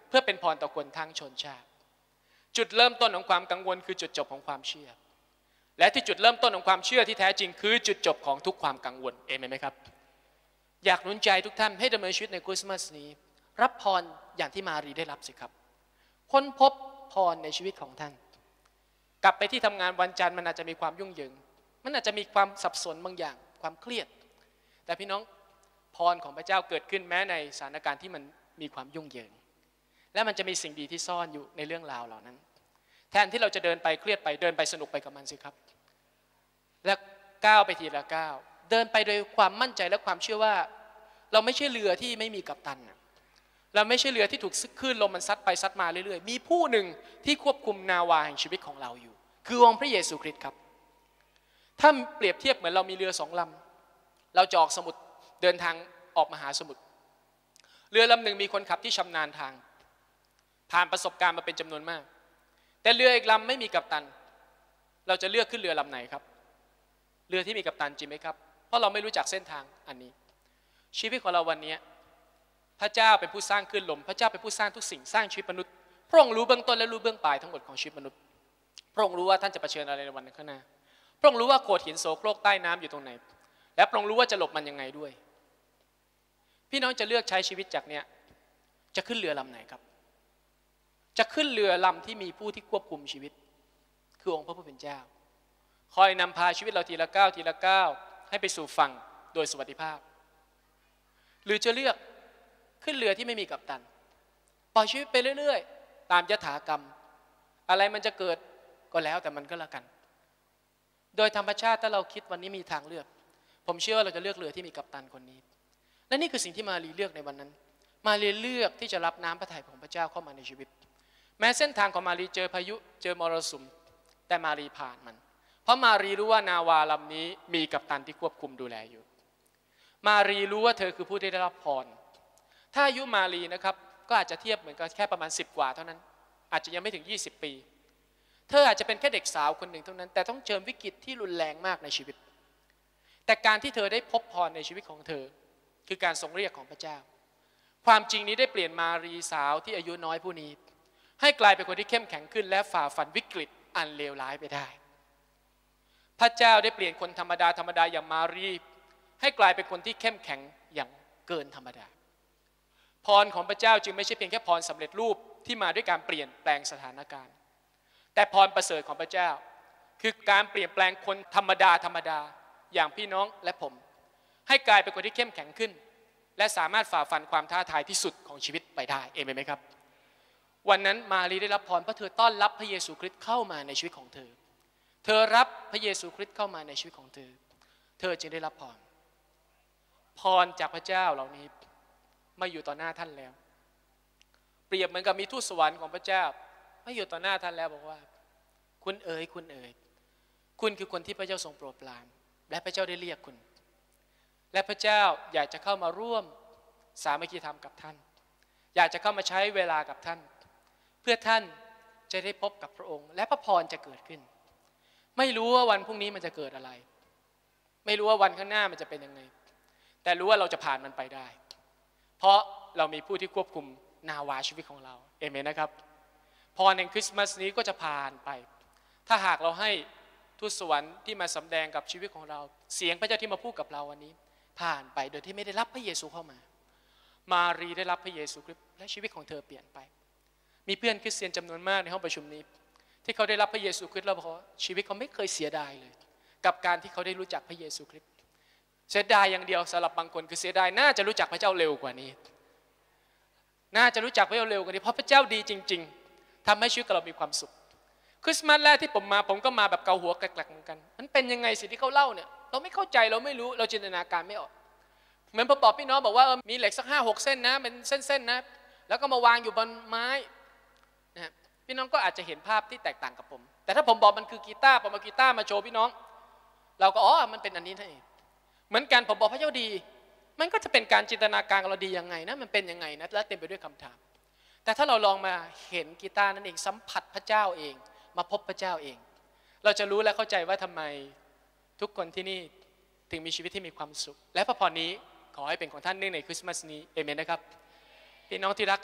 B: เพื่อเป็นพรต่อคนทั้งชนชาติจุดเริ่มต้นของความกังวลคือจุดจบของความเชื่อและที่จุดเริ่มต้นของความเชื่อที่แท้จริงคือจุดจบของทุกความกังวลเอเมนไหมครับอยากหนุนใจทุกท่านให้ดำเนินชีวิตในคริสต์มาสนี้รับพรอย่างที่มารีได้รับสิครับค้นพบพรในชีวิตของท่านกลับไปที่ทำงานวันจันทร์มันอาจจะมีความยุ่งเหยิงมันอาจจะมีความสับสนบางอย่างความเครียดแต่พี่น้องพรของพระเจ้าเกิดขึ้นแม้ในสถานการณ์ที่มันมีความยุ่งเหยิงและมันจะมีสิ่งดีที่ซ่อนอยู่ในเรื่องราวเหล่านั้นแทนที่เราจะเดินไปเครียดไปเดินไปสนุกไปกับมันสิครับและก้าวไปทีละก้าวเดินไปโดยความมั่นใจและความเชื่อว่าเราไม่ใช่เรือที่ไม่มีกัปตันเราไม่ใช่เรือที่ถูกคลื่นลมมันซัดไปซัดมาเรื่อยๆมีผู้หนึ่งที่ควบคุมนาวาแห่งชีวิตของเราอยู่คือองค์พระเยซูคริสต์ครับถ้าเปรียบเทียบเหมือนเรามีเรือสองลำเราจะออกสมุทรเดินทางออกมหาสมุทรเรือลำหนึ่งมีคนขับที่ชำนาญทางผ่านประสบการณ์มาเป็นจำนวนมากแต่เรืออีกลำไม่มีกัปตันเราจะเลือกขึ้นเรือลำไหนครับเรือที่มีกัปตันจริงไหมครับเพราะเราไม่รู้จักเส้นทางอันนี้ชีวิตของเราวันนี้พระเจ้าเป็นผู้สร้างคลื่นลมพระเจ้าเป็นผู้สร้างทุกสิ่งสร้างชีวิตมนุษย์พระองค์รู้เบื้องต้นและรู้เบื้องปลายทั้งหมดของชีวิตมนุษย์พระองค์รู้ว่าท่านจะเผชิญอะไรในวันข้างหน้าพระองค์รู้ว่าโขดหินโสโครกใต้น้ำอยู่ตรงไหนและพระองค์รู้ว่าจะหลบมันยังไงด้วยพี่น้องจะเลือกใช้ชีวิตจากเนี้ยจะขึ้นเรือลำไหนครับจะขึ้นเรือลำที่มีผู้ที่ควบคุมชีวิตคือองค์พระผู้เป็นเจ้าคอยนำพาชีวิตเราทีละก้าวทีละก้าวให้ไปสู่ฝั่งโดยสวัสดิภาพหรือจะเลือกขึ้นเรือที่ไม่มีกัปตันปล่อยชีวิตไปเรื่อยๆตามยถากรรมอะไรมันจะเกิดก็แล้วแต่มันก็แล้วกันโดยธรรมชาติถ้าเราคิดวันนี้มีทางเลือกผมเชื่อว่าเราจะเลือกเรือที่มีกัปตันคนนี้และนี่คือสิ่งที่มารีเลือกในวันนั้นมารีเลือกที่จะรับน้ำพระทัยของพระเจ้าเข้ามาในชีวิตแม้เส้นทางของมารีเจอพายุเจอมรสุมแต่มารีผ่านมันเพราะมารีรู้ว่านาวาลำนี้มีกัปตันที่ควบคุมดูแลอยู่มารีรู้ว่าเธอคือผู้ที่ได้รับพรถ้าอายุมารีนะครับก็อาจจะเทียบเหมือนกับแค่ประมาณสิบกว่าเท่านั้นอาจจะยังไม่ถึงยี่สิบปีเธออาจจะเป็นแค่เด็กสาวคนหนึ่งเท่านั้นแต่ต้องเจอวิกฤตที่รุนแรงมากในชีวิตแต่การที่เธอได้พบพรในชีวิตของเธอคือการทรงเรียกของพระเจ้าความจริงนี้ได้เปลี่ยนมารีสาวที่อายุน้อยผู้นี้ให้กลายเป็นคนที่เข้มแข็งขึ้นและฝ่าฟันวิกฤตอันเลวร้ายไปได้พระเจ้าได้เปลี่ยนคนธรรมดาธรรมดาอย่างมารีให้กลายเป็นคนที่เข้มแข็งอย่างเกินธรรมดาพรของพระเจ้าจึงไม่ใช่เพียงแค่พรสำเร็จรูปที่มาด้วยการเปลี่ยนแปลงสถานการณ์แต่พรประเสริฐของพระเจ้าคือการเปลี่ยนแปลงคนธรรมดาธรรมดาอย่างพี่น้องและผมให้กลายเป็นคนที่เข้มแข็งขึ้นและสามารถฝ่าฟันความท้าทายที่สุดของชีวิตไปได้เอเมนไหมครับวันนั้นมารีได้รับพรเพราะเธอต้อนรับพระเยซูคริสต์เข้ามาในชีวิตของเธอเธอรับพระเยซูคริสต์เข้ามาในชีวิตของเธอเธอจึงได้รับพรพรจากพระเจ้าเหล่านี้มาอยู่ต่อหน้าท่านแล้วเปรียบเหมือนกับมีทูตสวรรค์ของพระเจ้ามาอยู่ต่อหน้าท่านแล้วบอกว่าคุณเอ๋ยคุณเอ๋ยคุณคือคนที่พระเจ้าทรงโปรดปรานและพระเจ้าได้เรียกคุณและพระเจ้าอยากจะเข้ามาร่วมสามัคคีธรรมกับท่านอยากจะเข้ามาใช้เวลากับท่านเพื่อท่านจะได้พบกับพระองค์และพระพรจะเกิดขึ้นไม่รู้ว่าวันพรุ่งนี้มันจะเกิดอะไรไม่รู้ว่าวันข้างหน้ามันจะเป็นยังไงแต่รู้ว่าเราจะผ่านมันไปได้เพราะเรามีผู้ที่ควบคุมนาวาชีวิตของเราเอเมนนะครับพรในคริสต์มาสนี้ก็จะผ่านไปถ้าหากเราให้ทูตสวรรค์ที่มาสำแดงกับชีวิตของเราเสียงพระเจ้าที่มาพูดกับเราวันนี้ผ่านไปโดยที่ไม่ได้รับพระเยซูเข้ามามารีได้รับพระเยซูคริสต์และชีวิตของเธอเปลี่ยนไปมีเพื่อนคริสเตียนจำนวนมากในห้องประชุมนี้ที่เขาได้รับพระเยซูคริสต์แล้วบอกว่าชีวิตเขาไม่เคยเสียดายเลยกับการที่เขาได้รู้จักพระเยซูคริสต์เสียดายอย่างเดียวสำหรับบางคนคือเสียดายน่าจะรู้จักพระเจ้าเร็วกว่านี้น่าจะรู้จักพระเจ้าเร็วกว่านี้เพราะพระเจ้าดีจริงๆทำให้ชีวิตเรามีความสุขคริสต์มาสแรกที่ผมมาผมก็มาแบบเกาหัวแกลกๆเหมือนกันมันเป็นยังไงสิ่งที่เขาเล่าเนี่ยเราไม่เข้าใจเราไม่รู้เราจินตนาการไม่ออกเหมือนผมบอกพี่น้องบอกว่ามีเหล็กสักห้าหกเส้นนะเป็นเส้นๆนะแล้วก็มาวางอยู่บนไม้นะพี่น้องก็อาจจะเห็นภาพที่แตกต่างกับผมแต่ถ้าผมบอกมันคือกีตาร์ผมเอากีตาร์มาโชว์พี่น้องเราก็อ๋อมันเป็นอันนี้นั่นเองเหมือนกันผมบอกพระเจ้าดีมันก็จะเป็นการจินตนาการเราดียังไงนะมันเป็นยังไงนะและเต็มไปด้วยคำถามแต่ถ้าเราลองมาเห็นกีตาร์นั่นเองสัมผัสพระเจ้าเองมาพบพระเจ้าเองเราจะรู้และเข้าใจว่าทำไมทุกคนที่นี่ถึงมีชีวิตที่มีความสุขและพระพรนี้ขอให้เป็นของท่านเนื่องในคริสต์มาสนี้เอเมนนะครับพี่น้องที่รักครับ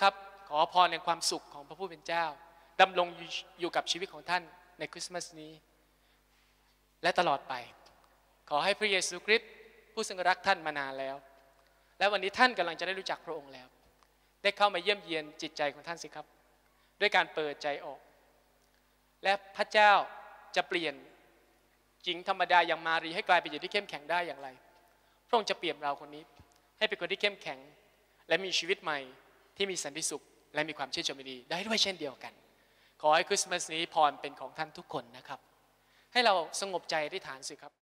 B: ขอพรในความสุขของพระผู้เป็นเจ้าดำรงอยู่กับชีวิตของท่านในคริสต์มาสนี้และตลอดไปขอให้พระเยซูคริสต์ผู้ทรงรักท่านมานานแล้วและวันนี้ท่านกำลังจะได้รู้จักพระองค์แล้วได้เข้ามาเยี่ยมเยียนจิตใจของท่านสิครับด้วยการเปิดใจออกและพระเจ้าจะเปลี่ยนหญิงธรรมดาอย่างมารีให้กลายเป็นหญิงที่เข้มแข็งได้อย่างไรพระองค์จะเปลี่ยนเราคนนี้ให้เป็นคนที่เข้มแข็งและมีชีวิตใหม่ที่มีสันติสุขและมีความชื่นชมดีได้ด้วยเช่นเดียวกันขอให้คริสต์มาสนี้พรเป็นของท่านทุกคนนะครับให้เราสงบใจอธิษฐานสิครับ